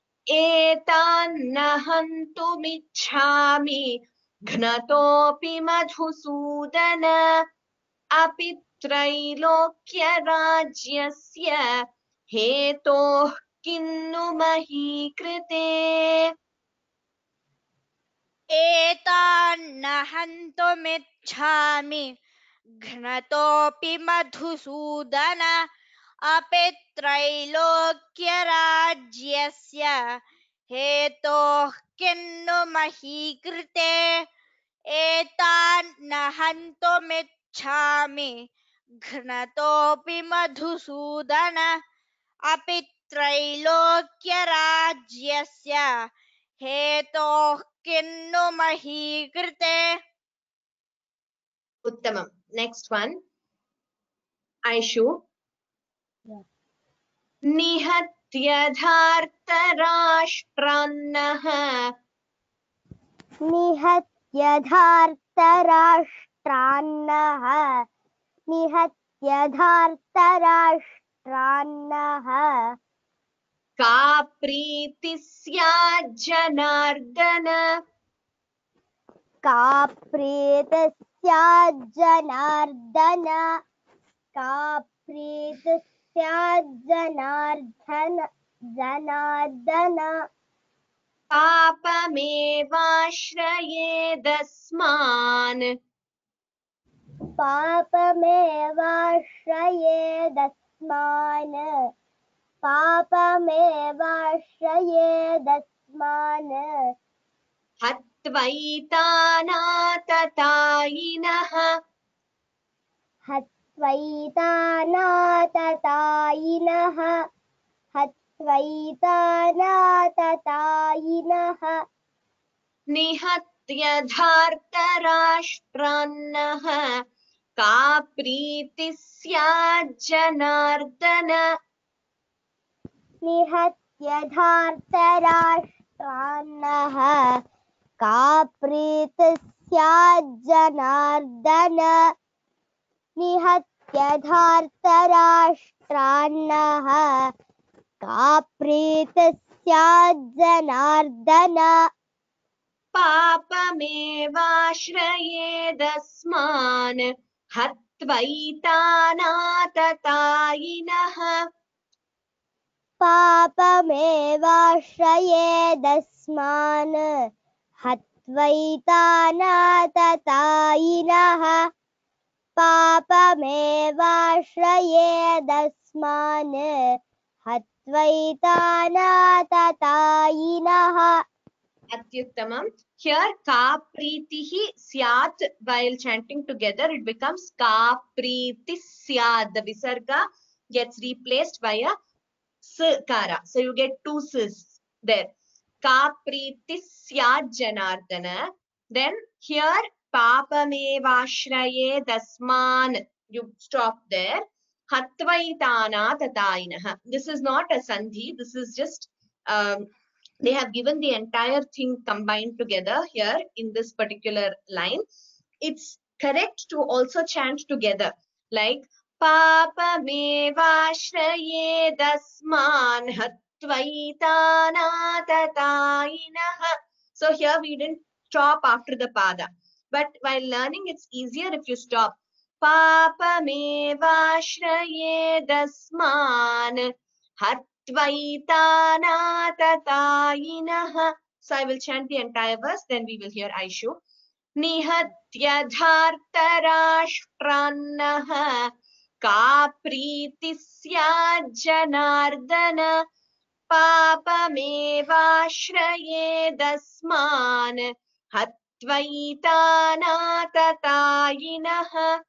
Etannahantumichhami gnatopi madhusudana api trailokya rajyasya hetoh kinnu mahi krite. एतान्न हन्तुमिच्छामि घ्नतोऽपि Madhusudan अपि त्रैलोक्यराज्यस्य हेतोः किन्नु मही कृते एतान्न हन्तुमिच्छामि घ्नतोऽपि मधुसूदन अपि त्रैलोक्यराज्यस्य हेतोः किन्नु मही कृते. Uttamam. Next one. Aishu. Yeah. निहत्यधार्तराष्ट्रान्नः निहत्यधार्तराष्ट्रान्नः निहत्यधार्तराष्ट्रान्नः का प्रीतिः स्यात् जनार्दन का प्रीतिः स्यात् जनार्दन का प्रीतिः स्यात् जनार्दन जनार्दन पापमेवाश्रयेदस्मान् पापमेवाश्रयेदस्मान् पापमेवाश्रयेदस्मान् हत्वैतानाततायिनः हत्वैतानाततायिनः हत्वैतानाततायिनः निहत्यधार्तराष्ट्रान्नः का प्रीतिः स्यात् जनार्दन निहत्यधार्तराष्ट्रान्नः का प्रीतिः स्याज्जनार्दन निहत्य धार्तराष्ट्रान्नः का प्रीतिः स्याज्जनार्दन पापमेवाश्रयेदस्मान् हत्वैतानाततायिनः पापमेवाश्रयेदस्मान् हत्वैतानाततायिनः पापमेवाश्रयेदस्मान् हत्वैतानाततायिनः. Atyuttamam. Here ka pritihi syat, while chanting together it becomes ka priti syat. The visarga gets replaced by a sakara. So you get two sis there. Ka priti syat janardana. Then here papamevashraye dasman. You stop there. Hatvaitana tatainaha. This is not a sandhi. This is just um, they have given the entire thing combined together here in this particular line. It's correct to also chant together like Papa mevashraye dasman hatvaitana tatainaha. So here we didn't stop after the pada. But while learning, it's easier if you stop. Papa mevashraye dasman hat Tvaitanatatainaha. So I will chant the entire verse, then we will hear Aishu. Nihatya dhartarashtraannaha ka pritisya janardana papamevashraye dasman hatvaitanatatainaha.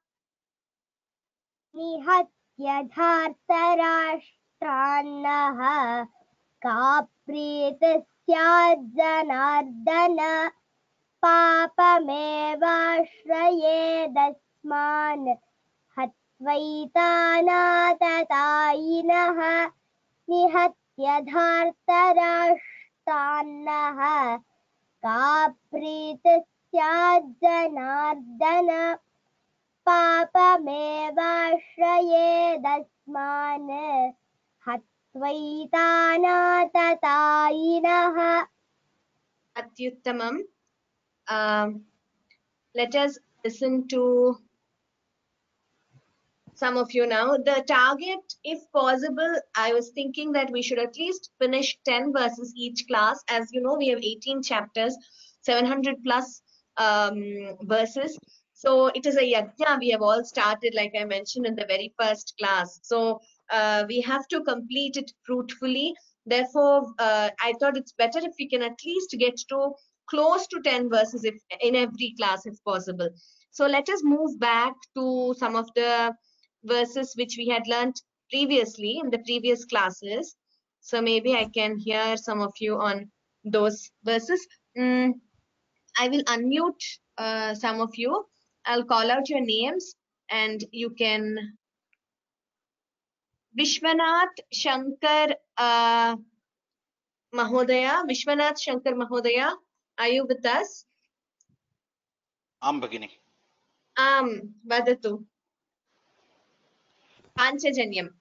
निहत्य धार्तराष्ट्रान्नः का प्रीतिः स्याज्जनार्दन पापमेवाश्रयेदस्मान् हत्वैतानाततायिनः निहत्य धार्तराष्ट्रान्नः का प्रीतिः स्याज्जनार्दन पापमेवाश्रयेदस्मान् हत्वैतानाततायिनः. Atyuttamam. Um, let us listen to some of you now. The target, if possible, I was thinking that we should at least finish ten verses each class. As you know, we have eighteen chapters, seven hundred plus um, verses. So it is a yajna we have all started, like I mentioned in the very first class. So uh, we have to complete it fruitfully. Therefore, uh, I thought it's better if we can at least get to close to ten verses if in every class if possible. So let us move back to some of the verses which we had learned previously in the previous classes. So maybe I can hear some of you on those verses. Mm, I will unmute uh, some of you. I'll call out your names and you can. Vishwanath Shankar uh, Mahodaya. Vishwanath Shankar Mahodaya, are you with us? आं भगिनि Am vadatu. Panchajanyam.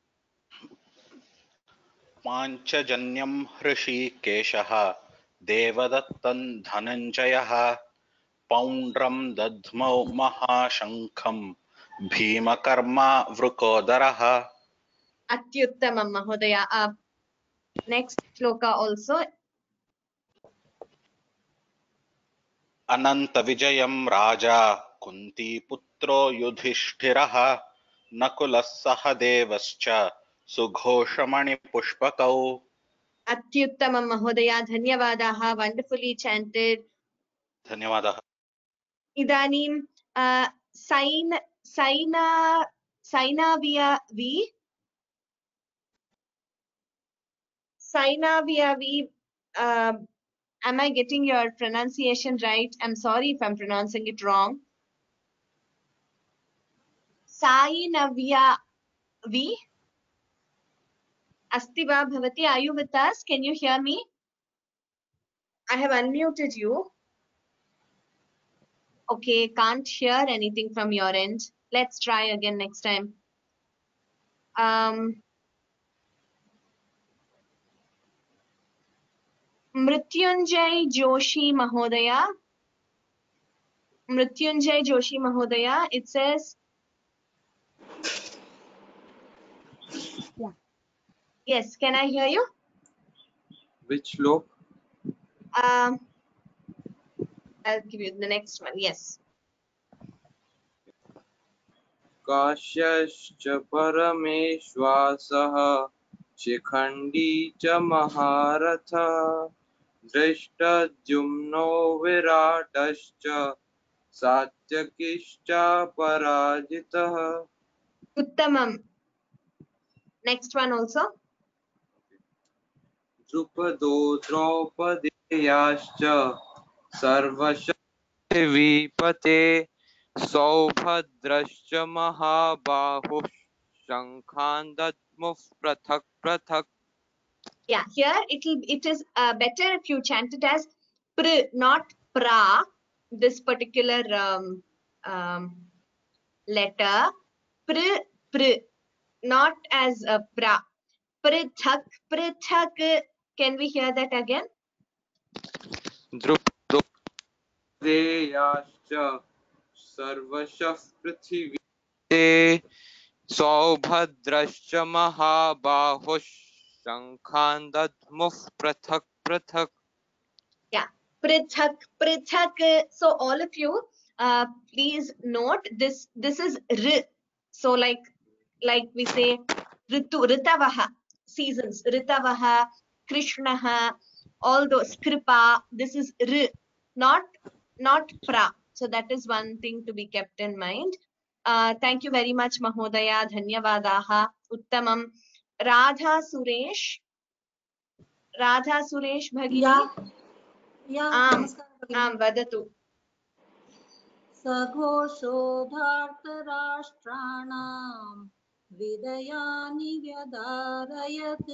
पाञ्चजन्यं हृषीकेशः देवदत्तं धनञ्जयः पौण्ड्रं दध्मौ महाशङ्खं भीमकर्मा वृकोदरः. Atyuttamam Mahodaya. Uh, next shloka also. अनन्तविजयं राजा कुन्तीपुत्रो युधिष्ठिरः नकुलः सहदेवश्च सुघोषमणिपुष्पकौ. Atyuttamam Mahodaya. Dhanyavadaha. Wonderfully chanted. धन्यवादः. Idanim uh, Sain Saina Saina via V Saina via V. Uh, am I getting your pronunciation right? I'm sorry if I'm pronouncing it wrong. Saina via V. Asti va bhavati. Are you with us? Can you hear me? I have unmuted you. Okay, can't hear anything from your end. Let's try again next time. Um, Mrityunjay Joshi Mahodaya. Mrityunjay Joshi Mahodaya. It says. Yeah. Yes, can I hear you? Which shlok? Um, I'll give you the next one. Yes. काश्यश्च परमेश्वासः शिखण्डी च महारथ दृष्टद्युम्नो विराटश्च सात्यकिश्च पराजितः. Uttamam. Next one also. द्रुपदो द्रौपदेयाश्च सर्वशक्तिवीपते सौभद्रश्च महाबाहुः शङ्खान् दद्मुः पृथक् पृथक्. Yeah, here it will it is uh, better if you chant it as pr, not pra. This particular um, um, letter pr pr, not as a pra. Prithak prithak. Can we hear that again? द्रुपदो देयाश्च सर्वशः पृथिवीते सौभद्रश्च महाबाहुः शङ्खान् दद्मुः पृथक् पृथक्. Yeah, prithak prithak. So all of you, uh, please note this. This is r. So like like we say ritu ritavaha, seasons, ritavaha, krishnaha, all those kripa. This is r, not not pra. So that is one thing to be kept in mind. Uh, thank you very much, Mahodaya. Dhanyavadaha. Uttamam. Radha Suresh. Radha Suresh Bhagini. Yeah yeah Am. नमस्कारः Am vadatu. सघोषोधार्तराष्ट्राणां विदयानि व्यदारयत्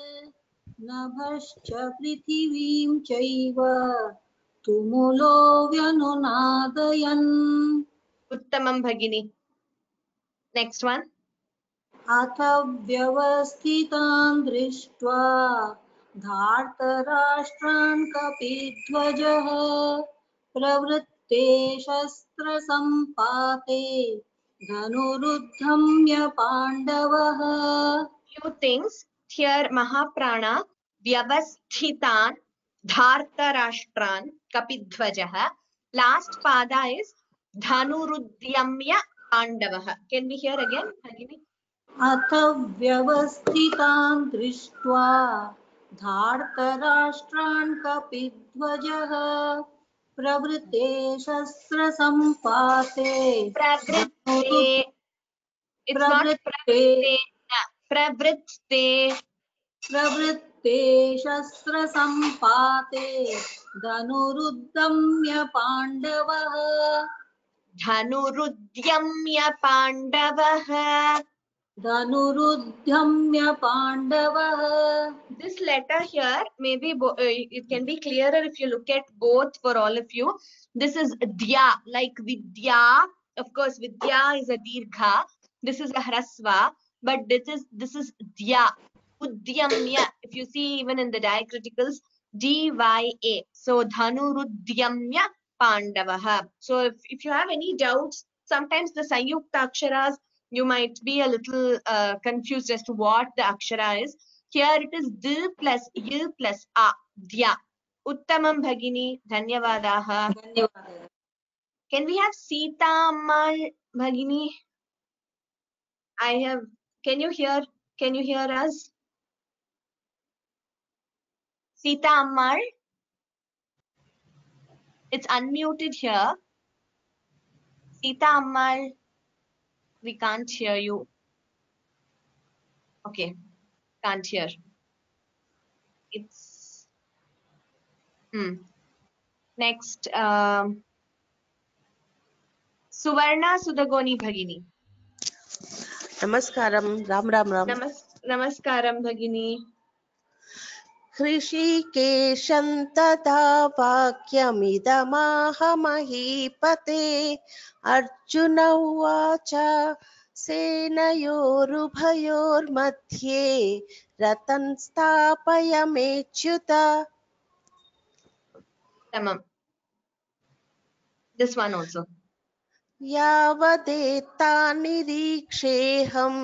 नभश्च पृथिवीं चैव तुमुलो व्यनुनादयन् Uttamam Bhagini. Next one. अथ व्यवस्थितान् दृष्ट्वा धार्तराष्ट्रान् कपिध्वजः प्रवृत्ते शस्त्रसम्पाते धनुरुद्धम्य पाण्डवः. Few things here. Mahaprana vyavasthitan dhartarashtran kapidvajah. Last pada is dhanurudyamya pandavah. Can we hear again, Bhagini? अथ व्यवस्थितान् दृष्ट्वा धार्तराष्ट्रान् कपिध्वजः प्रवृत्ते शस्त्रसम्पाते Pravritte. It's not प्रवृत्ते pravritte. प्रवृत्ते शस्त्रसम्पाते धनुरुद्धम्य पाण्डवः. Dhanurudyamya pandavah. धनुरुद्धम्य पाण्डवः. This letter here, maybe uh, it can be clearer if you look at both for all of you. This is Dya, like Vidya. Of course, Vidya is a Dirgha. This is a Hrasva, but this is this is Dya. Udyamya. If you see even in the diacriticals, D Y A. So Dhanurudyamya Pandavaha. So if, if you have any doubts, sometimes the Sanyukta Aksharas, you might be a little uh, confused as to what the Akshara is. Here it is D plus Y plus A. Dya. Uttamam Bhagini. Dhanyavadaha. धन्यवादः. Can we have Sita Ammal Bhagini? I have. Can you hear? Can you hear us? Sita Ammal. It's unmuted here. Sita Ammal. We can't hear you. Okay. Can't hear. It's. Hmm. Next. Um, Suvarna Sudagoni Bhagini. नमस्कारम Ram Ram Ram. Namas Namaskaram Bhagini. हृषीकेशं तथा वाक्यमिदमाह महीपते। अर्जुन उवाच सेनयोरुभयोर्मध्ये रथं स्थापयमेच्युत। Tamam. This one also. यावदेतान्निरीक्षेऽहं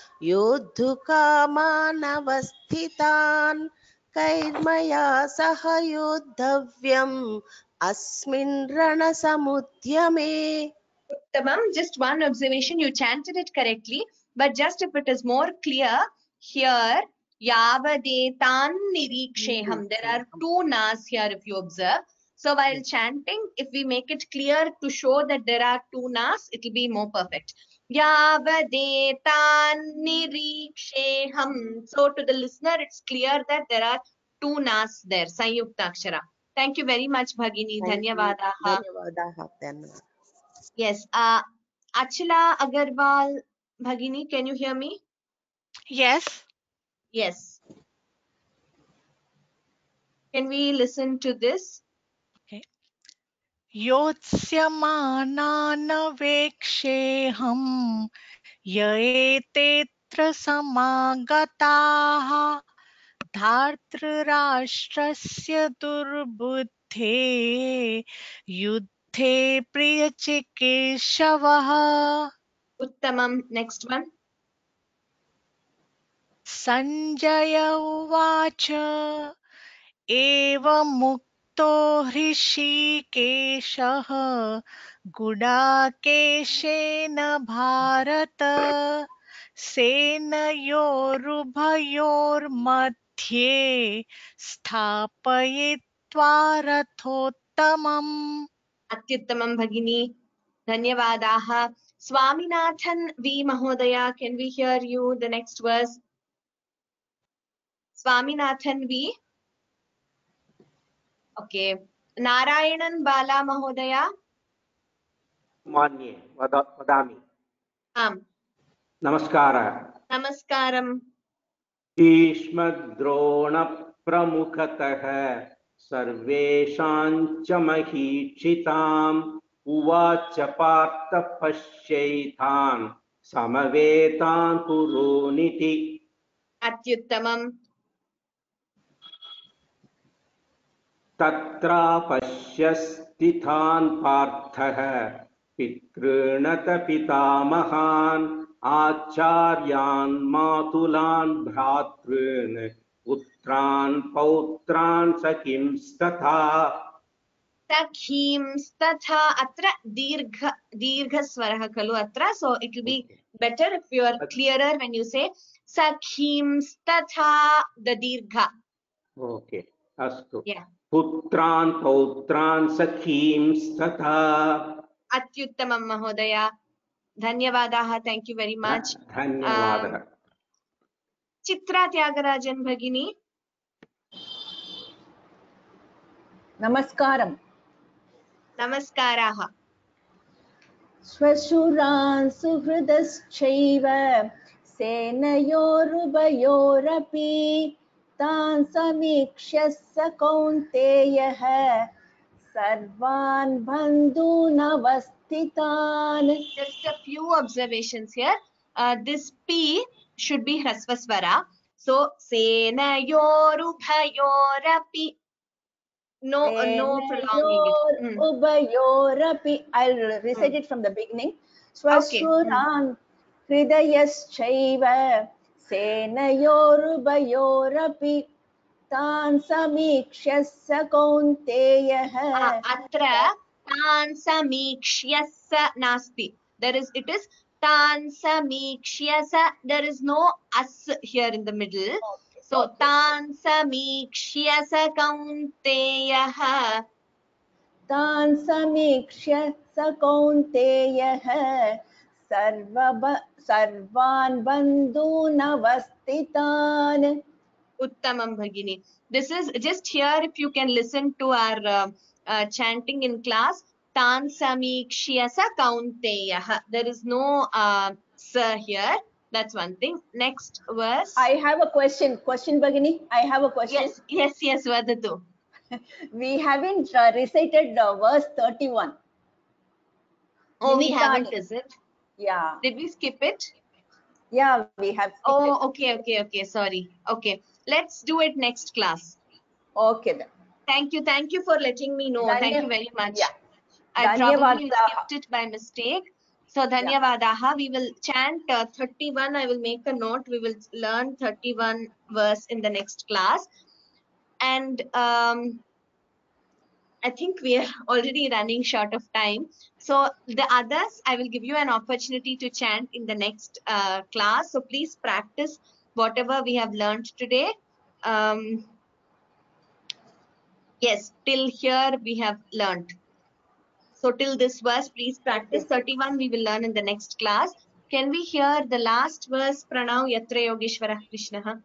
योद्धुकामानवस्थितान् कैर्मया सह योद्धव्यम् अस्मिन् रणसमुद्यमे। Tamam, just one observation. You chanted it correctly, but just if it is more clear here, Yavadetan Niriksheham. There are two nas here if you observe. So while chanting, if we make it clear to show that there are two nas, it will be more perfect. Yavadetan Niriksheham. So to the listener, it's clear that there are two nas there. Sanyukta Akshara. Thank you very much, Bhagini. Dhanyavadaha. धन्यवादाः धन्यवादाः। Yes. Uh, Achila Agarwal Bhagini, can you hear me? Yes. Yes. Can we listen to this? योत्स्यमानानवेक्षेऽहं य एतेऽत्र समागताः धार्तराष्ट्रस्य दुर्बुद्धे युद्धे प्रियचिकीर्षवः। Uttamam. Next one. Sanjaya उवाच एवमुक्तो हृषीकेशः गुडाकेशेन भारत सेनयोरुभयोर्मध्ये स्थापयित्वा रथोत्तमम्। Atyuttamam Bhagini. Dhanyavadaha. Swaminathan V. Mahodaya, can we hear you? The next verse. Swaminathan V. Okay. Narayanan Bala Mahodaya. मान्ये वद वदामि। Am. नमस्कारः। Namaskaram. भीष्मद्रोणप्रमुखतः सर्वेषां च महीक्षिताम् उवाच पार्थ पश्यैतान् समवेतान् कुरूनिति। Atyuttamam. तत्रा पश्य स्थितान् पार्थः पितॄणत पितामहान् आचार्यान् मातुलान् भ्रातॄन् पुत्रान् पौत्रान् सखींस्तथा। Sakhimstatha atra dirgha dirgha swaraha kalu atra. So it will be better if you are clearer when you say Sakhimstatha the dirgha. Okay अस्तु। Yeah. पुत्रान् पौत्रान् सखींस्तथा। Atyuttamam Mahodaya. Dhanyavadaha. Thank you very much. धन्यवादः। Um, Chitra Tyagarajan Bhagini. Namaskaram. Namaskaraha. Swashuran suhridaschaiva senayorubayorapi tan samikshya sakaunteyah sarvan bandhunavastitan. Just a few observations here. Uh, this P should be Hrasvaswara. So, Senayorubhayorapi. No, uh, no prolonging it. Mm. Ubayorapi. I'll recite Mm. it from the beginning. Okay. Swashuran hridayaschaiva senayorubayorapi tan samikshya sakaunteyah. Ah, atra tan samikshyasa nasti. There is, it is tan samikshyasa. There is no as here in the middle. So, tan samikshyasa kaunteyah. Tan samikshya sakaunteyah sarva sarvan bandhunavastitan. Uttamam Bhagini. This is just here if you can listen to our uh, uh, chanting in class. Tan samikshya sa kaunteyah. There is no uh, sa here. That's one thing. Next verse. I have a question. Question, Bhagini. I have a question. Yes, yes, yes, Vadatu. We haven't uh, recited uh, verse thirty-one. Oh, we Nimittane. haven't, is it? Yeah. Did we skip it? Yeah, we have skipped Oh, it. okay, okay, okay. Sorry. Okay. Let's do it next class. Okay then. Thank you. Thank you for letting me know. Thank you Dhanya- very much. Yeah. I probably Dhanyavadaha. skipped it by mistake. So, Dhanyavadaha. We will chant uh, thirty-one. I will make a note. We will learn thirty-one verse in the next class. And um, I think we are already running short of time. So the others, I will give you an opportunity to chant in the next uh, class. So please practice whatever we have learned today. Um, yes, till here we have learned. So till this verse, please practice. thirty-one we will learn in the next class. Can we hear the last verse? Pranav Yatra Yogeshwara Krishna.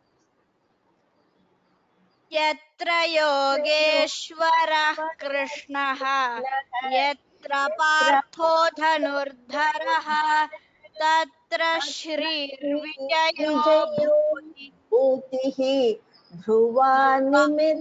यत्र योगेश्वरः कृष्णः यत्र पार्थो धनुर्धरः तत्र श्रीर्विजयो भूतिः भूतिः ध्रुवानिमिर्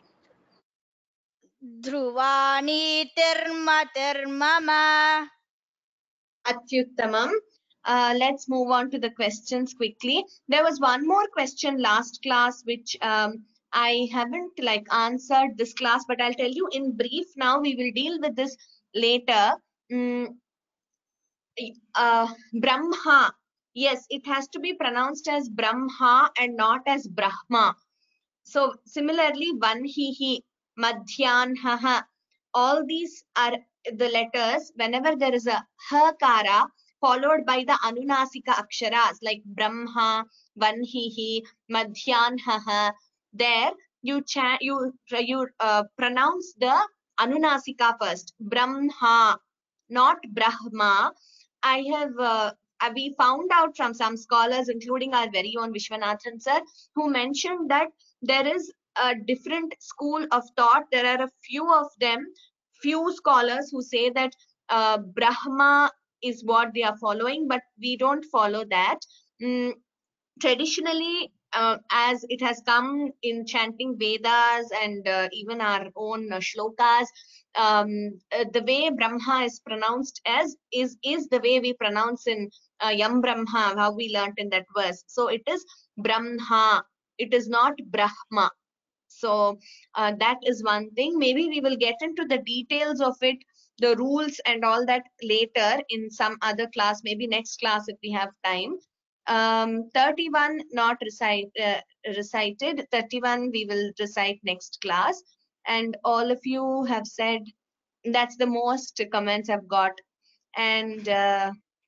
ध्रुवानीतिर्मतिर्मम. Atyuttamam. Uh, let's move on to the questions quickly. There was one more question last class which um, I haven't like answered this class, but I'll tell you in brief now. We will deal with this later. Mm, uh, Brahma. Yes, it has to be pronounced as Brahma and not as Brahma. So similarly, Vanhihi, Madhyanha, all these are the letters. Whenever there is a Hakara followed by the Anunasika Aksharas like Brahma, Vanhihi, Madhyanha, there you cha you you uh, pronounce the Anunasika first. Brahma, not Brahma. I have uh, we found out from some scholars, including our very own Vishwanathan sir, who mentioned that there is a different school of thought. There are a few of them, few scholars who say that uh, Brahma is what they are following, but we don't follow that. Mm, traditionally, uh, as it has come in chanting Vedas and uh, even our own uh, shlokas, um, uh, the way Brahma is pronounced as is is the way we pronounce in uh, Yam Brahma, how we learnt in that verse. So it is Brahma. It is not Brahma. So uh, that is one thing. Maybe we will get into the details of it, the rules and all that later in some other class, maybe next class if we have time. Um, thirty-one not recite, uh, recited. thirty-one we will recite next class. And all of you have said that's the most comments I've got. And uh,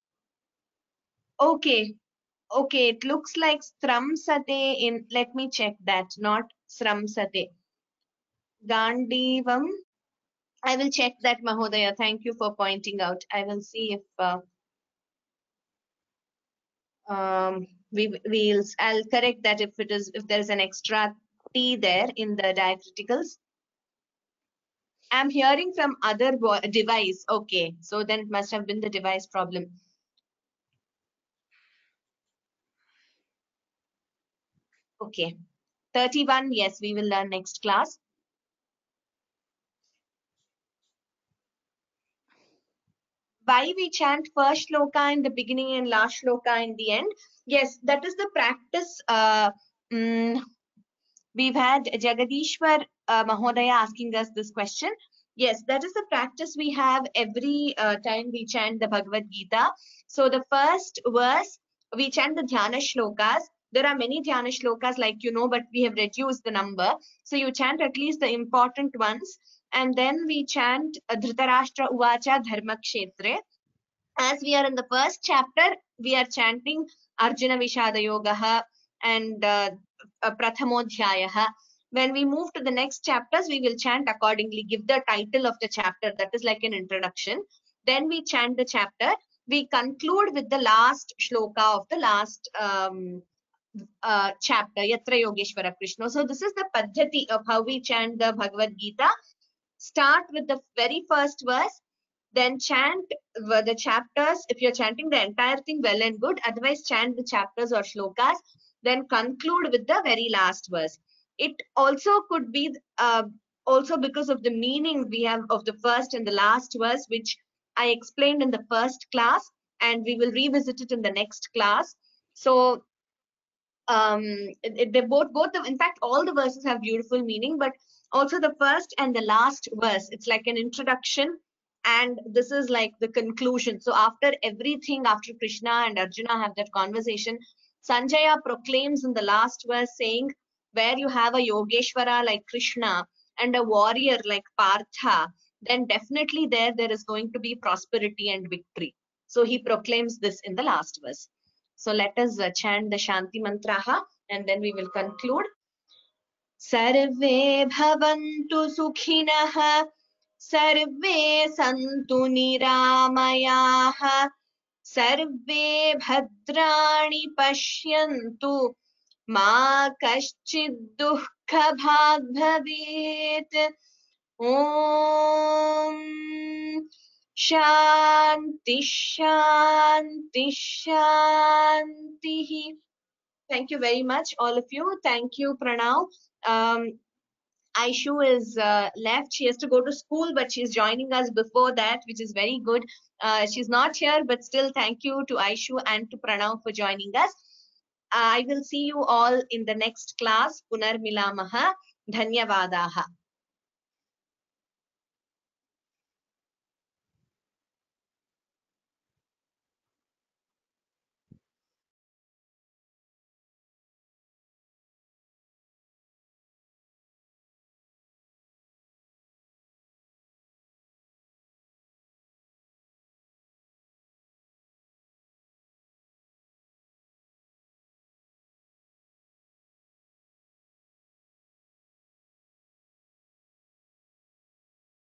okay. Okay, it looks like Sramsate in, let me check that, not Sramsate. Gandivam. I will check that, Mahodaya. Thank you for pointing out. I will see if uh, um, we will. I'll correct that if it is if there is an extra T there in the diacriticals. I'm hearing from other device. Okay, so then it must have been the device problem. Okay, thirty-one. Yes, we will learn next class. Why we chant first shloka in the beginning and last shloka in the end? Yes, that is the practice. Uh, um, we've had Jagadishwar uh, Mahodaya asking us this question. Yes, that is the practice we have every uh, time we chant the Bhagavad Gita. So the first verse, we chant the Dhyana shlokas. There are many Dhyana shlokas like you know, but we have reduced the number. So you chant at least the important ones. And then we chant uh, Dhritarashtra Uvacha Dharma Kshetre. As we are in the first chapter, we are chanting Arjuna Vishada Yogaha and uh, uh, Prathamodhyayaha. When we move to the next chapters, we will chant accordingly, give the title of the chapter, that is like an introduction. Then we chant the chapter. We conclude with the last shloka of the last um, uh, chapter, Yatra Yogeshwara Krishna. So this is the paddhati of how we chant the Bhagavad Gita. Start with the very first verse. then chant the chapters. If you're chanting the entire thing, well and good. Otherwise, chant the chapters or shlokas. Then conclude with the very last verse. It also could be uh, also because of the meaning we have of the first and the last verse, which I explained in the first class, and we will revisit it in the next class. So um, it, they both, both the, in fact, all the verses have beautiful meaning, but also the first and the last verse, it's like an introduction, and this is like the conclusion. So after everything, after Krishna and Arjuna have that conversation, Sanjaya proclaims in the last verse saying, where you have a Yogeshwara like Krishna and a warrior like Partha, then definitely there there is going to be prosperity and victory. So he proclaims this in the last verse. So let us uh, chant the Shanti Mantraha, and then we will conclude. Sarve bhavantu sukhinah, sarve santu niramayaha, sarve bhadrani pashyantu, ma kaschid dukkha bhag bhavet. Om Shanti Shanti Shanti. Thank you very much, all of you. Thank you, Pranav. Um, Aishu is uh, left. She has to go to school, but she's joining us before that, which is very good. Uh, she's not here, but still thank you to Aishu and to Pranav for joining us. I will see you all in the next class. Punar Milamaha. Dhanyavadaha.